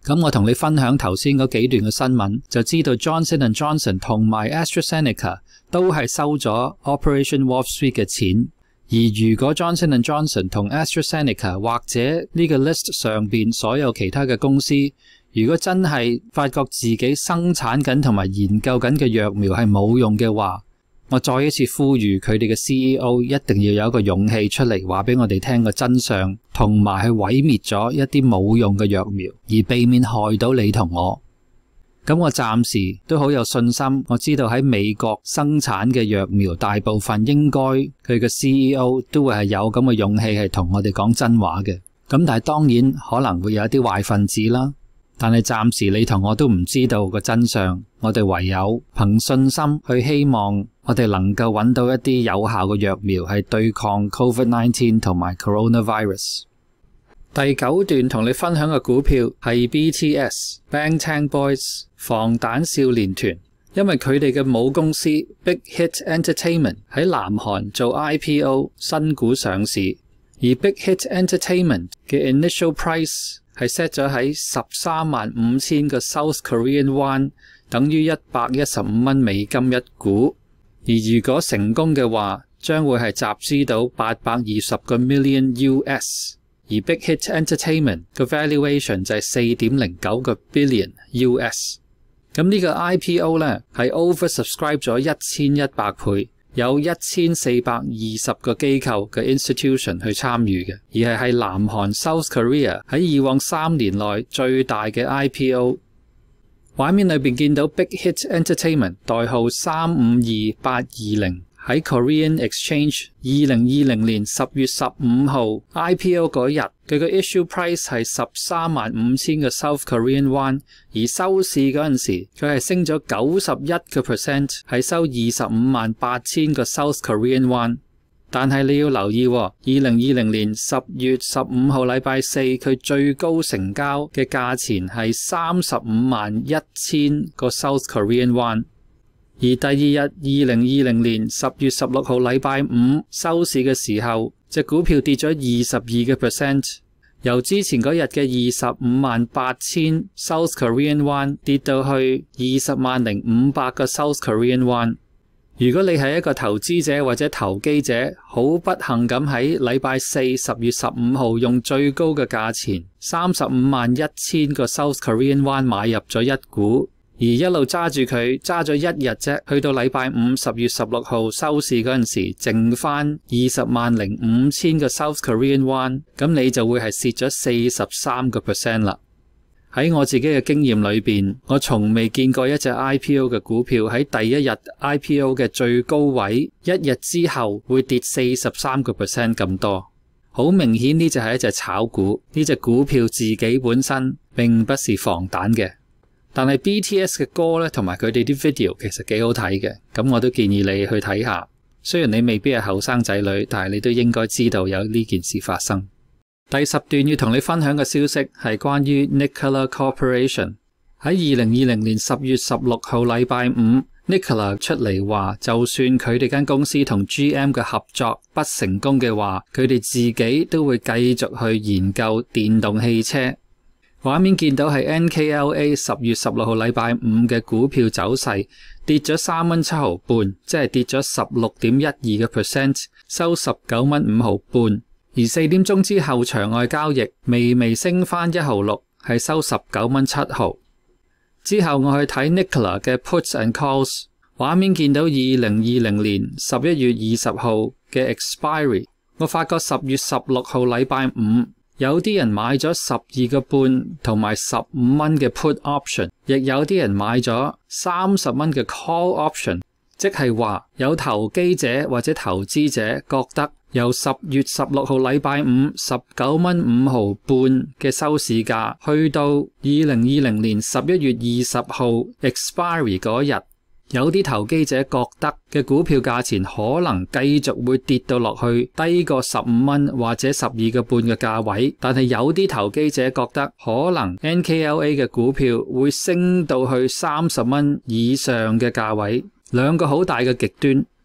咁我同你分享頭先嗰幾段嘅新聞，就知道 Johnson and Johnson 同埋 AstraZeneca 都係收咗 Operation Warp Speed 嘅錢。而如果 Johnson and Johnson 同 AstraZeneca 或者呢個 list 上邊所有其他嘅公司，如果真係發覺自己生產緊同埋研究緊嘅藥苗係冇用嘅話，我再一次呼籲佢哋嘅 C E O 一定要有一個勇氣出嚟話俾我哋聽個真相，同埋去毀滅咗一啲冇用嘅藥苗，而避免害到你同我。咁我暫時都好有信心，我知道喺美國生產嘅藥苗大部分應該佢嘅 C E O 都會係有咁嘅勇氣係同我哋講真話嘅。咁但係當然可能會有一啲壞分子啦。但係暫時你同我都唔知道個真相，我哋唯有憑信心去希望我哋能夠揾到一啲有效嘅藥苗係對抗 COVID 十九 同埋 Coronavirus。第九段同你分享嘅股票係 B T S Bangtan Boys 防彈少年團，因為佢哋嘅母公司 Big Hit Entertainment 喺南韓做 I P O 新股上市，而 Big Hit Entertainment 嘅 initial price係 set 咗喺十三萬五千個 South Korean won， 等於一百一十五蚊美金一股。而如果成功嘅話，將會係集資到八百二十個 million U S， 而 Big Hit Entertainment 嘅 valuation 就係四點零九個 billion U S。咁呢個 I P O 呢係 oversubscribe 咗一千一百倍。有一千四百二十個機構嘅 institution 去參與嘅，而係係南韓 South Korea 喺以往三年內最大嘅 I P O。畫面裏邊見到 Big Hit Entertainment 代號三五二八二零喺 Korean Exchange 二零二零年十月十五號 I P O 嗰日，佢個 issue price 係十三萬五千個 South Korean won， 而收市嗰陣時佢係升咗九十一個 percent， 係收二十五萬八千個 South Korean won。但係你要留意，二零二零年十月十五號禮拜四佢最高成交嘅價錢係三十五萬一千個 South Korean won。而第二日二零二零年十月十六號禮拜五收市嘅時候，隻股票跌咗二十二個 percent， 由之前嗰日嘅二十五萬八千 South Korean won 跌到去二十萬零五百個 South Korean won。如果你係一個投資者或者投機者，好不幸咁喺禮拜四十月十五號用最高嘅價錢三十五萬一千個 South Korean won 買入咗一股，而一路揸住佢揸咗一日啫，去到禮拜五十月十六號收市嗰陣時，剩翻二十萬零五千個 South Korean won， 咁你就會係蝕咗四十三個 percent 啦。喺我自己嘅經驗裏邊，我從未見過一隻 I P O 嘅股票喺第一日 I P O 嘅最高位，一日之後會跌四十三個 percent 咁多。好明顯呢隻係一隻炒股，呢隻股票自己本身並不是防彈嘅。但係 B T S 嘅歌咧，同埋佢哋啲 video 其實幾好睇嘅，咁我都建議你去睇下。雖然你未必係後生仔女，但係你都應該知道有呢件事發生。第十段要同你分享嘅消息係關於 Nikola Corporation。喺二零二零年十月十六號禮拜五 Nikola 出嚟話，就算佢哋間公司同 G M 嘅合作不成功嘅話，佢哋自己都會繼續去研究電動汽車。畫面見到係 N K L A 十月十六號禮拜五嘅股票走勢，跌咗三蚊七毫半，即係跌咗十六點一二個 percent， 收十九蚊五毫半。而四點鐘之後場外交易微微升翻一毫六，係收十九蚊七毫。之後我去睇 Nikola 嘅 Puts and Calls， 畫面見到二零二零年十一月二十號嘅 expiry， 我發覺十月十六號禮拜五有啲人買咗十二個半同埋十五蚊嘅 put option， 亦有啲人買咗三十蚊嘅 call option， 即係話有投機者或者投資者覺得由十月十六號禮拜五十九蚊五毫半嘅收市價，去到二零二零年十一月二十號 expiry 嗰日，有啲投機者覺得嘅股票價錢可能繼續會跌到落去低過十五蚊或者十二個半嘅價位，但係有啲投機者覺得可能 N K L A 嘅股票會升到去三十蚊以上嘅價位，兩個好大嘅極端。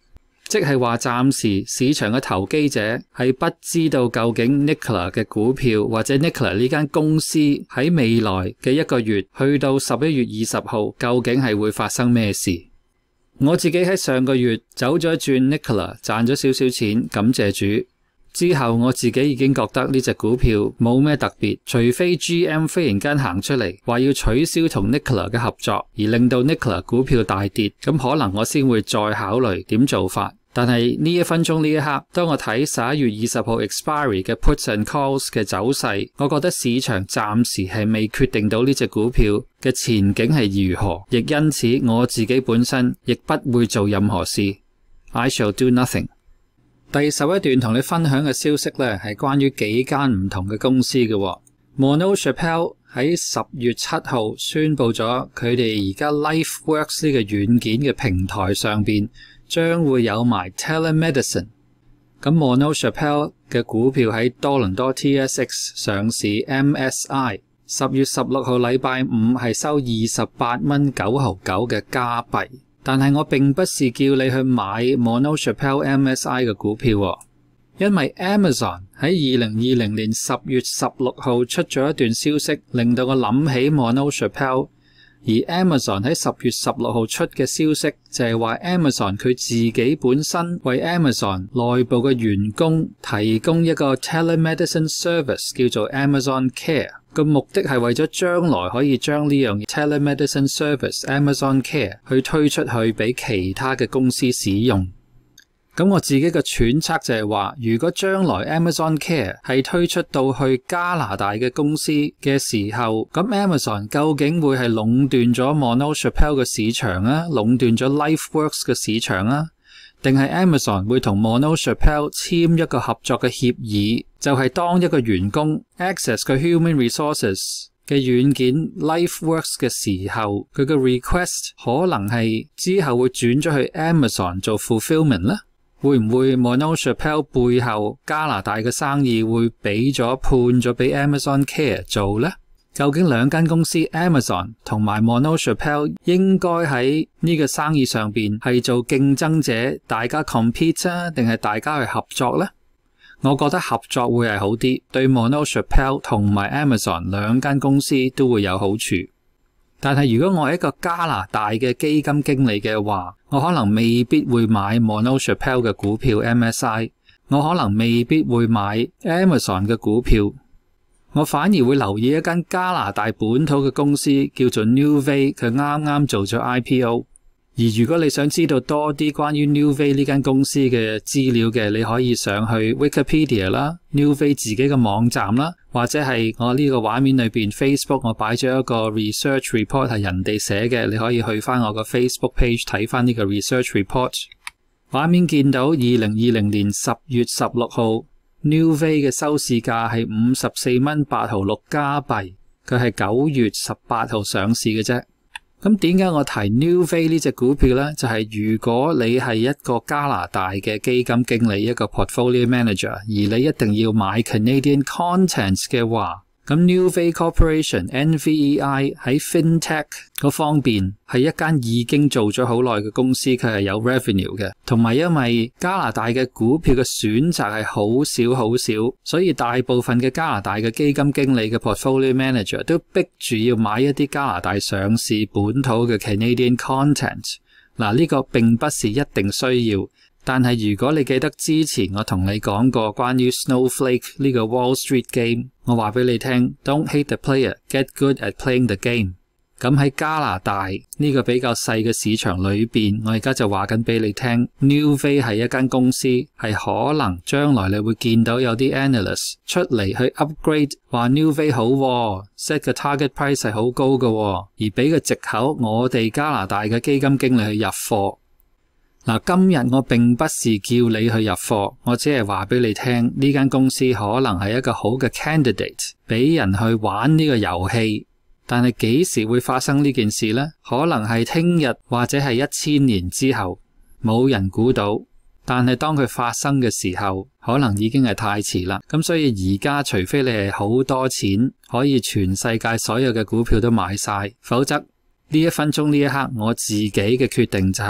即係話暫時市場嘅投機者係不知道究竟 Nikola 嘅股票或者 Nikola 呢間公司喺未來嘅一個月去到十一月二十號究竟係會發生咩事。我自己喺上個月走咗轉 Nikola 賺咗少少錢，感謝主。之後我自己已經覺得呢隻股票冇咩特別，除非 G M 忽然間行出嚟話要取消同 Nikola 嘅合作，而令到 Nikola 股票大跌，咁可能我先會再考慮點做法。但係呢一分鐘呢一刻，當我睇十一月二十號 expiry 嘅 puts and calls 嘅走勢，我覺得市場暫時係未決定到呢隻股票嘅前景係如何，亦因此我自己本身亦不會做任何事。I shall do nothing。第十一段同你分享嘅消息呢，係關於幾間唔同嘅公司嘅。Mono Chappelle 喺十月七號宣布咗佢哋而家 LifeWorks 呢個軟件嘅平台上邊將會有埋 telemedicine。咁 Mono Chappelle 嘅股票喺多倫多 T S X 上市 M S I， 十月十六號禮拜五係收二十八蚊九毫九嘅加幣。但係我並不是叫你去買 Mono Chappelle M S I 嘅股票喎，因為 Amazon 喺二零二零年十月十六號出咗一段消息，令到我諗起 Mono Chappelle。而 Amazon 喺十月十六號出嘅消息就係話 Amazon 佢自己本身為 Amazon 內部嘅員工提供一個 telemedicine service 叫做 Amazon Care， 個目的係為咗將來可以將呢樣 telemedicine service Amazon Care 去推出去俾其他嘅公司使用。咁我自己嘅揣測就係話，如果將來 Amazon Care 係推出到去加拿大嘅公司嘅時候，咁 Amazon 究竟會係壟斷咗 Mono Chappelle 嘅市場啊，壟斷咗 LifeWorks 嘅市場啊，定係 Amazon 會同 Mono Chappelle 簽一個合作嘅協議，就係當一個員工 access 佢 human resources 嘅軟件 LifeWorks 嘅時候，佢嘅 request 可能係之後會轉咗去 Amazon 做 fulfillment 呢？會唔會 Mono Chappelle 背後加拿大嘅生意會俾咗判咗俾 Amazon Care 做呢？究竟兩間公司 Amazon 同埋 Mono Chappelle 應該喺呢個生意上邊係做競爭者，大家 compete 啊，定係大家去合作呢？我覺得合作會係好啲，對 Mono Chappelle 同埋 Amazon 兩間公司都會有好處。但係如果我係一個加拿大嘅基金經理嘅話，我可能未必會買 Mono Chappelle 嘅股票 M S I， 我可能未必會買 Amazon 嘅股票，我反而會留意一間加拿大本土嘅公司叫做 Nuvei， 佢啱啱做咗 I P O。而如果你想知道多啲關於 Nuvei 呢間公司嘅資料嘅，你可以上去 Wikipedia 啦 ，Nuvei 自己嘅網站啦，或者係我呢個畫面裏邊 Facebook 我擺咗一個 research report 係人哋寫嘅，你可以去翻我個 Facebook page 睇翻呢個 research report。畫面見到二零二零年十月十六號 Nuvei 嘅收市價係五十四蚊八毫六加幣，佢係九月十八號上市嘅啫。咁點解我提 Nuvei 呢隻股票呢？就係如果你係一個加拿大嘅基金經理，一個 portfolio manager， 而你一定要買 Canadian contents 嘅話，咁 Nuvei Corporation N V E I 喺 FinTech 嗰方面係一間已經做咗好耐嘅公司，佢係有 revenue 嘅，同埋因為加拿大嘅股票嘅選擇係好少好少，所以大部分嘅加拿大嘅基金經理嘅 portfolio manager 都逼住要買一啲加拿大上市本土嘅 Canadian content。嗱，呢個並不是一定需要。但係如果你記得之前我同你講過關於 Snowflake 呢個 Wall Street game， 我話俾你聽 Don't hate the player, get good at playing the game。 咁喺加拿大呢個比較細嘅市場裏邊，我而家就話緊俾你聽 Nuvei 係一間公司，係可能將來你會見到有啲 analyst 出嚟去 upgrade 話 Nuvei 好喎， set 個 target price 係好高嘅喎，而俾個藉口我哋加拿大嘅基金經理去入貨。嗱，今日我並不是叫你去入貨，我只係話俾你聽，呢間公司可能係一個好嘅 candidate， 俾人去玩呢個遊戲。但係幾時會發生呢件事呢？可能係聽日或者係一千年之後，冇人估到。但係當佢發生嘅時候，可能已經係太遲啦。咁所以而家除非你係好多錢，可以全世界所有嘅股票都買晒，否則呢一分鐘呢一刻，我自己嘅決定就係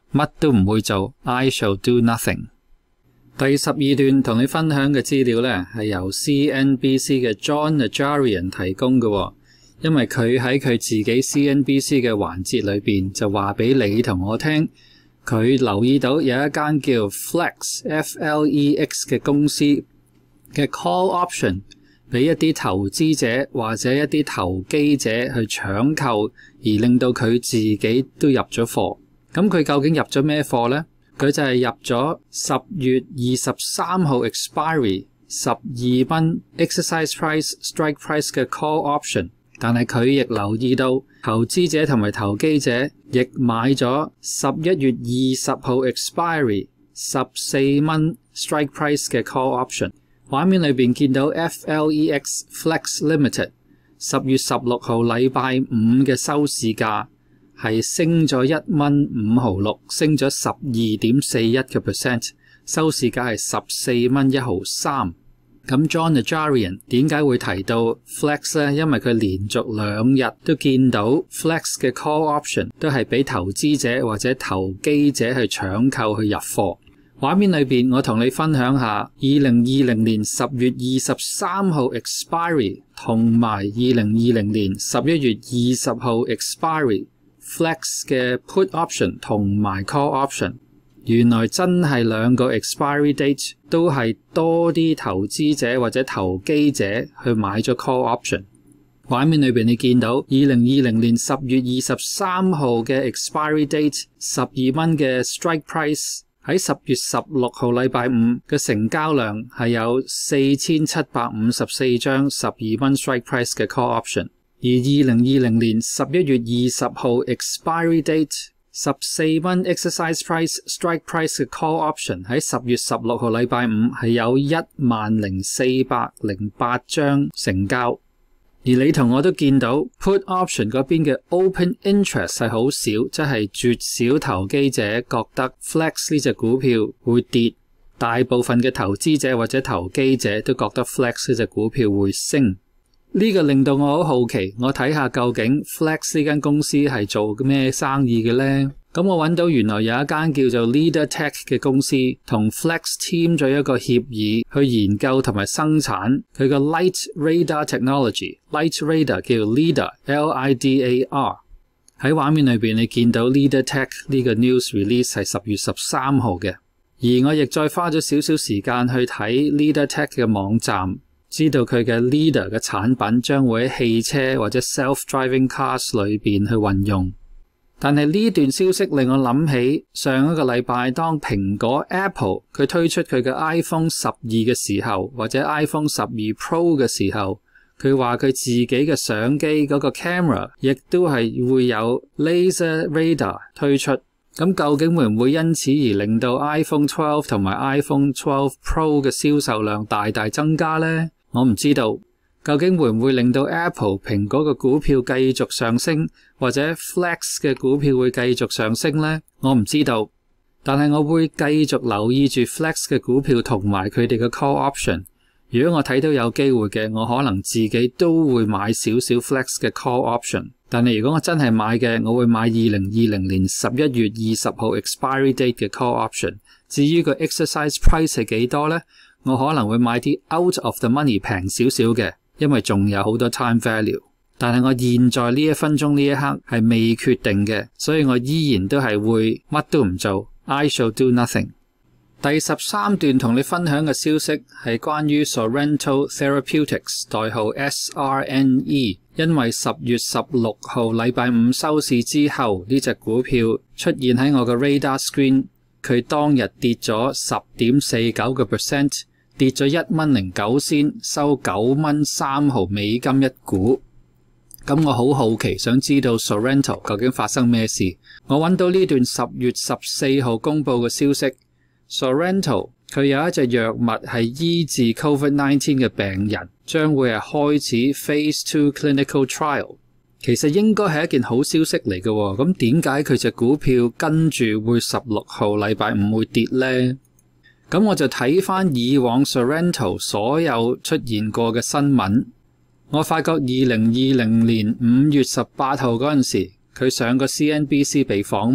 乜都唔會做 I shall do nothing。第十二段同你分享嘅資料呢，係由 C N B C 嘅 John Najarian 提供嘅，因為佢喺佢自己 C N B C 嘅環節裏邊就話俾你同我聽，佢留意到有一間叫 Flex F L E X 嘅公司嘅 call option 俾一啲投資者或者一啲投機者去搶購，而令到佢自己都入咗貨。咁佢究竟入咗咩貨呢？佢就係入咗十月二十三號 expiry 十二蚊 exercise price strike price 嘅 call option， 但係佢亦留意到投資者同埋投機者亦買咗十一月二十號 expiry 十四蚊 strike price 嘅 call option。畫面裏邊見到 F L E X Flex Limited 十月十六號禮拜五嘅收市價係升咗一蚊五毫六，升咗十二點四一嘅 percent， 收市價係十四蚊一毫三。咁 John Najarian 點解會提到 Flex 呢？因為佢連續兩日都見到 Flex 嘅 call option 都係俾投資者或者投機者去搶購去入貨。畫面裏邊我同你分享下二零二零年十月二十三號 expiry 同埋二零二零年十一月二十號 expiry Flex 嘅 put option 同埋 call option， 原來真係兩個 expiry date 都係多啲投資者或者投機者去買咗 call option。畫面裏邊你見到二零二零年十月二十三號嘅 expiry date 十二蚊嘅 strike price， 喺十月十六號禮拜五嘅成交量係有四千七百五十四張十二蚊 strike price 嘅 call option。而二零二零年十一月二十號 expiry date 十四蚊 exercise price strike price 嘅 call option 喺十月十六號禮拜五係有一萬零四百零八張成交。而你同我都見到 put option 嗰邊嘅 open interest 係好少，即係絕少投機者覺得 Flex 呢隻股票會跌，大部分嘅投資者或者投機者都覺得 Flex 呢隻股票會升。呢個令到我好好奇，我睇下究竟 Flex 呢間公司係做咩生意嘅呢？咁我揾到原來有一間叫做 Leader Tech 嘅公司同 Flex 簽咗一個協議，去研究同埋生產佢個 Light Radar Technology。Light Radar 叫 Leader L I D A R。喺畫面裏邊你見到 Leader Tech 呢個 news release 係十月十三號嘅，而我亦再花咗少少時間去睇 Leader Tech 嘅網站。知道佢嘅 Leader 嘅產品將會喺汽車或者 self-driving cars 裏邊去運用。但係呢段消息令我諗起上一個禮拜當蘋果 Apple 佢推出佢嘅 iPhone 十二嘅時候，或者 iPhone 十二 Pro 嘅時候，佢話佢自己嘅相機嗰個 camera 亦都係會有 laser radar 推出。咁究竟會唔會因此而令到 iPhone 十二同埋 iPhone 十二 Pro 嘅銷售量大大增加呢？我唔知道。究竟會唔會令到 Apple 蘋果嘅股票繼續上升，或者 Flex 嘅股票會繼續上升呢？我唔知道。但係我會繼續留意住 Flex 嘅股票同埋佢哋嘅 call option。如果我睇到有機會嘅，我可能自己都會買少少 Flex 嘅 call option。但係如果我真係買嘅，我會買二零二零年十一月二十號 expiry date 嘅 call option。至於個 exercise price 係幾多呢？我可能會買啲 out of the money 平少少嘅，因為仲有好多 time value。但係我現在呢一分鐘呢一刻係未決定嘅，所以我依然都係會乜都唔做。I shall do nothing。第十三段同你分享嘅消息係關於 Sorrento Therapeutics 代號 S R N E， 因為十月十六號禮拜五收市之後，呢隻股票出現喺我嘅 radar screen， 佢當日跌咗 十點四九個 percent， 跌咗一蚊零九仙，收九蚊三毫美金一股。咁我好好奇，想知道 Sorrento 究竟發生咩事。我揾到呢段十月十四號公布嘅消息。Sorrento 佢有一隻藥物係醫治 COVID 十九 嘅病人，將會係開始 Phase two Clinical Trial。其實應該係一件好消息嚟嘅，咁點解佢隻股票跟住會十六號禮拜五會跌呢？咁我就睇翻以往 Sorrento 所有出現過嘅新聞，我發覺二零二零年五月十八號嗰陣時，佢上個 C N B C 被訪問。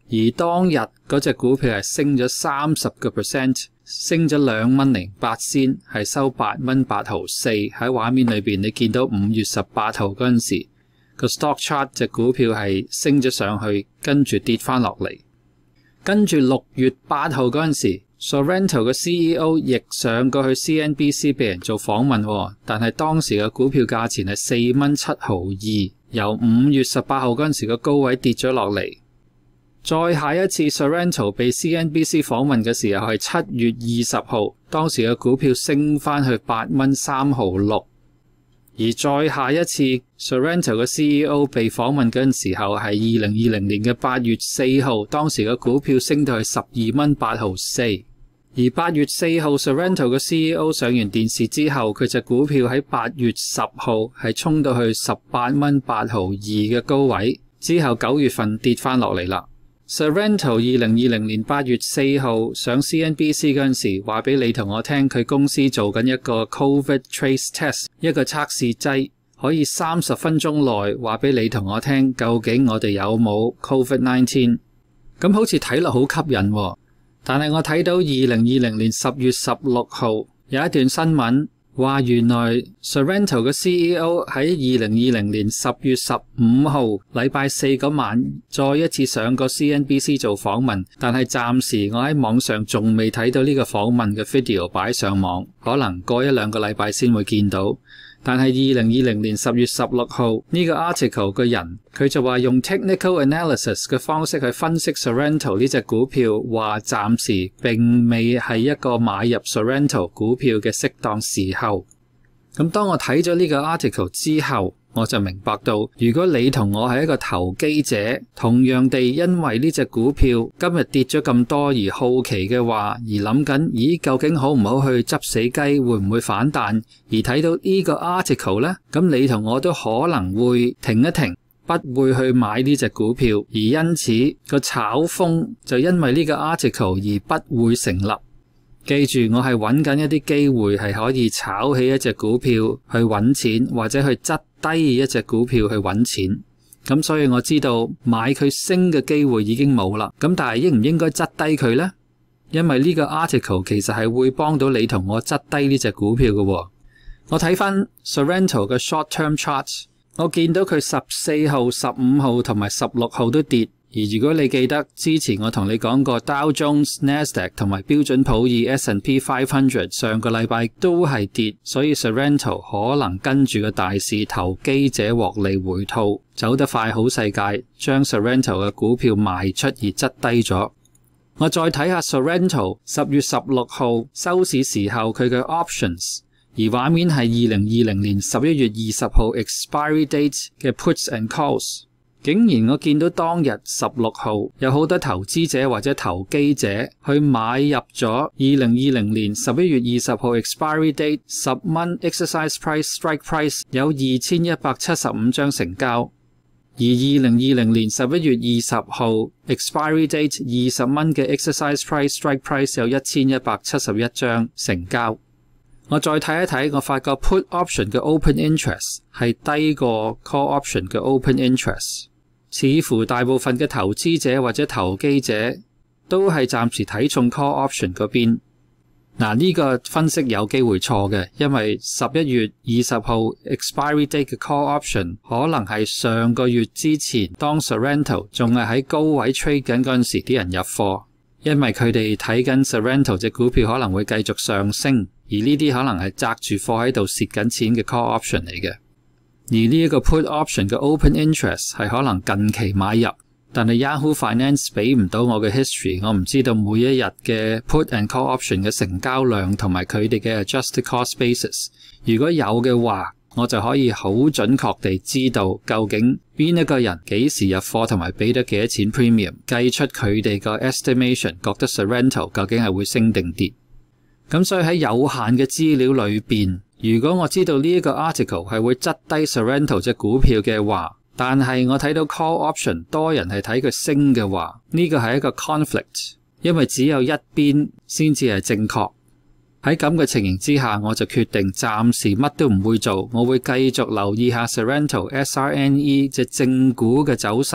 而當日嗰隻股票係升咗三十個 percent， 升咗兩蚊零八仙，係收八蚊八毫四。喺畫面裏邊，你見到五月十八號嗰陣時，個 stock chart 隻股票係升咗上去，跟住跌翻落嚟。跟住六月八號嗰陣時 ，Sorrento 嘅 C E O 亦上過去 C N B C 俾人做訪問，但係當時嘅股票價錢係四蚊七毫二，由五月十八號嗰陣時個高位跌咗落嚟。再下一次 Sorrento 被 C N B C 訪問嘅時候係七月二十號，當時嘅股票升翻去八蚊三毫六。而再下一次 Sorrento 嘅 C E O 被訪問嗰陣時候係二零二零年嘅八月四號，當時嘅股票升到去十二蚊八毫四。而八月四號 Sorrento 嘅 C E O 上完電視之後，佢隻股票喺八月十號係衝到去十八蚊八毫二嘅高位，之後九月份跌翻落嚟啦。Sorrento 二零二零年八月四號上 C N B C 嗰陣時，話俾你同我聽佢公司做緊一個 Covid Trace Test， 一個測試劑，可以三十分鐘內話俾你同我聽究竟我哋有冇 Covid 十九。咁好似睇落好吸引喎，但係我睇到二零二零年十月十六號有一段新聞，話原來 Sorrento 嘅 C E O 喺二零二零年十月十五號禮拜四嗰晚再一次上過 C N B C 做訪問，但係暫時我喺網上仲未睇到呢個訪問嘅 video 擺上網，可能過一兩個禮拜先會見到。但係二零二零年十月十六號呢個 article 嘅人，佢就話用 technical analysis 嘅方式去分析 Sorrento 呢隻股票，話暫時並未係一個買入 Sorrento 股票嘅適當時候。咁當我睇咗呢個 article 之後，我就明白到，如果你同我係一個投機者，同樣地因為呢隻股票今日跌咗咁多而好奇嘅話，而諗緊，咦，究竟好唔好去執死雞，會唔會反彈？而睇到呢個 article 呢，咁你同我都可能會停一停，不會去買呢隻股票，而因此個炒風就因為呢個 article 而不會成立。記住，我係揾緊一啲機會係可以炒起一隻股票去揾錢，或者去質低一隻股票去揾錢。咁所以我知道買佢升嘅機會已經冇啦。咁但係應唔應該質低佢呢？因為呢個 article 其實係會幫到你同我質低呢隻股票嘅喎。我睇翻 Sorrento 嘅 short term chart， 我見到佢十四號、十五號同埋十六號都跌。而如果你記得之前我同你講過 Dow Jones、Nasdaq 同埋標準普爾 S and P 五百上個禮拜都係跌，所以 Sorrento 可能跟住個大市投機者獲利回吐，走得快好世界，將 Sorrento 嘅股票賣出而質低咗。我再睇下 Sorrento 十月十六號收市時候佢嘅 options， 而畫面係二零二零年十一月二十號 expiry date 嘅 puts and calls。竟然我見到當日十六號有好多投資者或者投機者去買入咗二零二零年十一月二十號 expiry date 十蚊 exercise price strike price 有二千一百七十五張成交，而二零二零年十一月二十號 expiry date 二十蚊嘅 exercise price strike price 有一千一百七十一張成交。我再睇一睇，我發覺 put option 嘅 open interest 係低過 call option 嘅 open interest。似乎大部分嘅投資者或者投機者都係暫時睇重 call option 嗰邊。嗱，呢個分析有機會錯嘅，因為十一月二十號 expiry date 嘅 call option 可能係上個月之前當 Sorrento 仲係喺高位 trade 緊嗰陣時啲人入貨，因為佢哋睇緊 Sorrento 隻股票可能會繼續上升，而呢啲可能係揸住貨喺度蝕緊錢嘅 call option 嚟嘅。而呢一個 put option 嘅 open interest 係可能近期買入，但係 Yahoo Finance 俾唔到我嘅 history， 我唔知道每一日嘅 put and call option 嘅成交量同埋佢哋嘅 adjusted cost basis。如果有嘅話，我就可以好準確地知道究竟邊一個人幾時入貨同埋俾得幾多錢 premium， 計出佢哋個 estimation， 覺得 Sorrento 究竟係會升定跌。咁所以喺有限嘅資料裏邊，如果我知道呢一個 article 係會質低 Sorrento 隻股票嘅話，但係我睇到 call option 多人係睇佢升嘅話，呢個係一個 conflict， 因為只有一邊先至係正確。喺咁嘅情形之下，我就決定暫時乜都唔會做，我會繼續留意下 Sorrento S R N E 隻正股嘅走勢，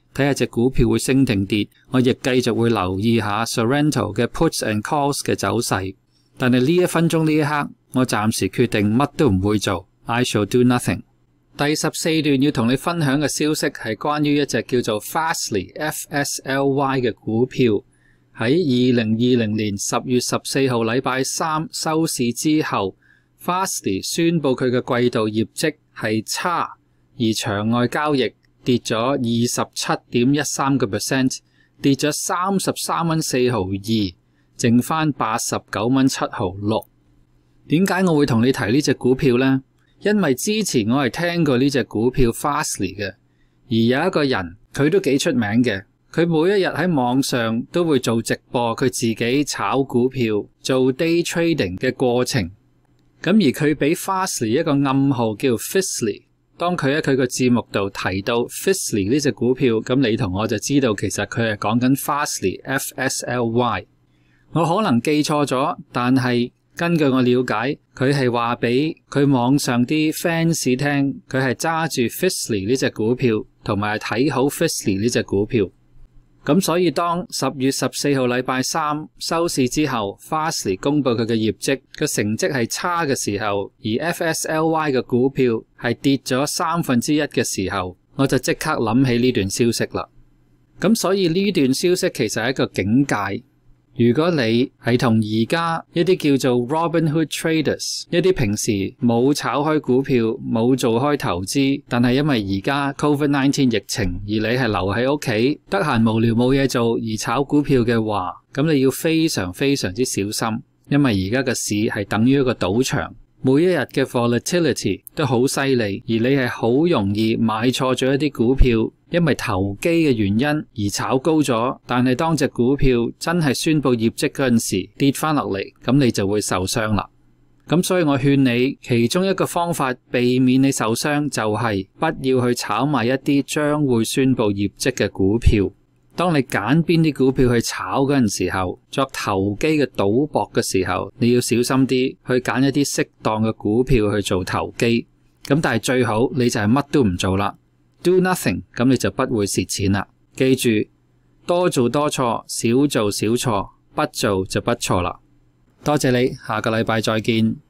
睇下隻股票會升定跌，我亦繼續會留意下 Sorrento 嘅 puts and calls 嘅走勢。但係呢一分鐘呢一刻，我暫時決定乜都唔會做。I shall do nothing。第十四段要同你分享嘅消息係關於一隻叫做 Fastly F S L Y 嘅股票。喺二零二零年十月十四號禮拜三收市之後， Fastly 宣布佢嘅季度業績係差，而場外交易跌咗二十七點一三個 percent， 跌咗三十三蚊四毫二，剩翻八十九蚊七毫六。點解我會同你提呢隻股票呢？因為之前我係聽過呢隻股票 Fastly 嘅，而有一個人佢都幾出名嘅，佢每一日喺網上都會做直播，佢自己炒股票做 day trading 嘅過程。咁而佢俾 Fastly 一個暗號叫 Fizzly。當佢喺佢個節目度提到 Fizzly 呢隻股票，咁你同我就知道其實佢係講緊 Fastly F S L Y。我可能記錯咗，但係根據我了解，佢係話俾佢網上啲 fans 聽，佢係揸住 Fizzly 呢隻股票，同埋睇好 Fizzly 呢隻股票。咁所以當十月十四號禮拜三收市之後 Fastly 公布佢嘅業績，個成績係差嘅時候，而 F S L Y 嘅股票係跌咗三分之一嘅時候，我就即刻諗起呢段消息啦。咁所以呢段消息其實係一個警戒。如果你係同而家一啲叫做 Robinhood Traders， 一啲平時冇炒開股票、冇做開投資，但係因為而家 COVID 十九 疫情而你係留喺屋企，得閒無聊冇嘢做而炒股票嘅話，咁你要非常非常之小心，因為而家嘅市係等於一個賭場，每一日嘅 volatility 都好犀利，而你係好容易買錯咗一啲股票，因為投機嘅原因而炒高咗，但係當隻股票真係宣布業績嗰陣時跌翻落嚟，咁你就會受傷啦。咁所以我勸你，其中一個方法避免你受傷就係不要去炒賣一啲將會宣布業績嘅股票。當你揀邊啲股票去炒嗰陣時候，作投機嘅賭博嘅時候，你要小心啲去揀一啲適當嘅股票去做投機。咁但係最好你就係乜都唔做啦。Do nothing， 咁你就不會蝕錢啦。記住，多做多錯，少做少錯，不做就不錯啦。多謝你，下個禮拜再見。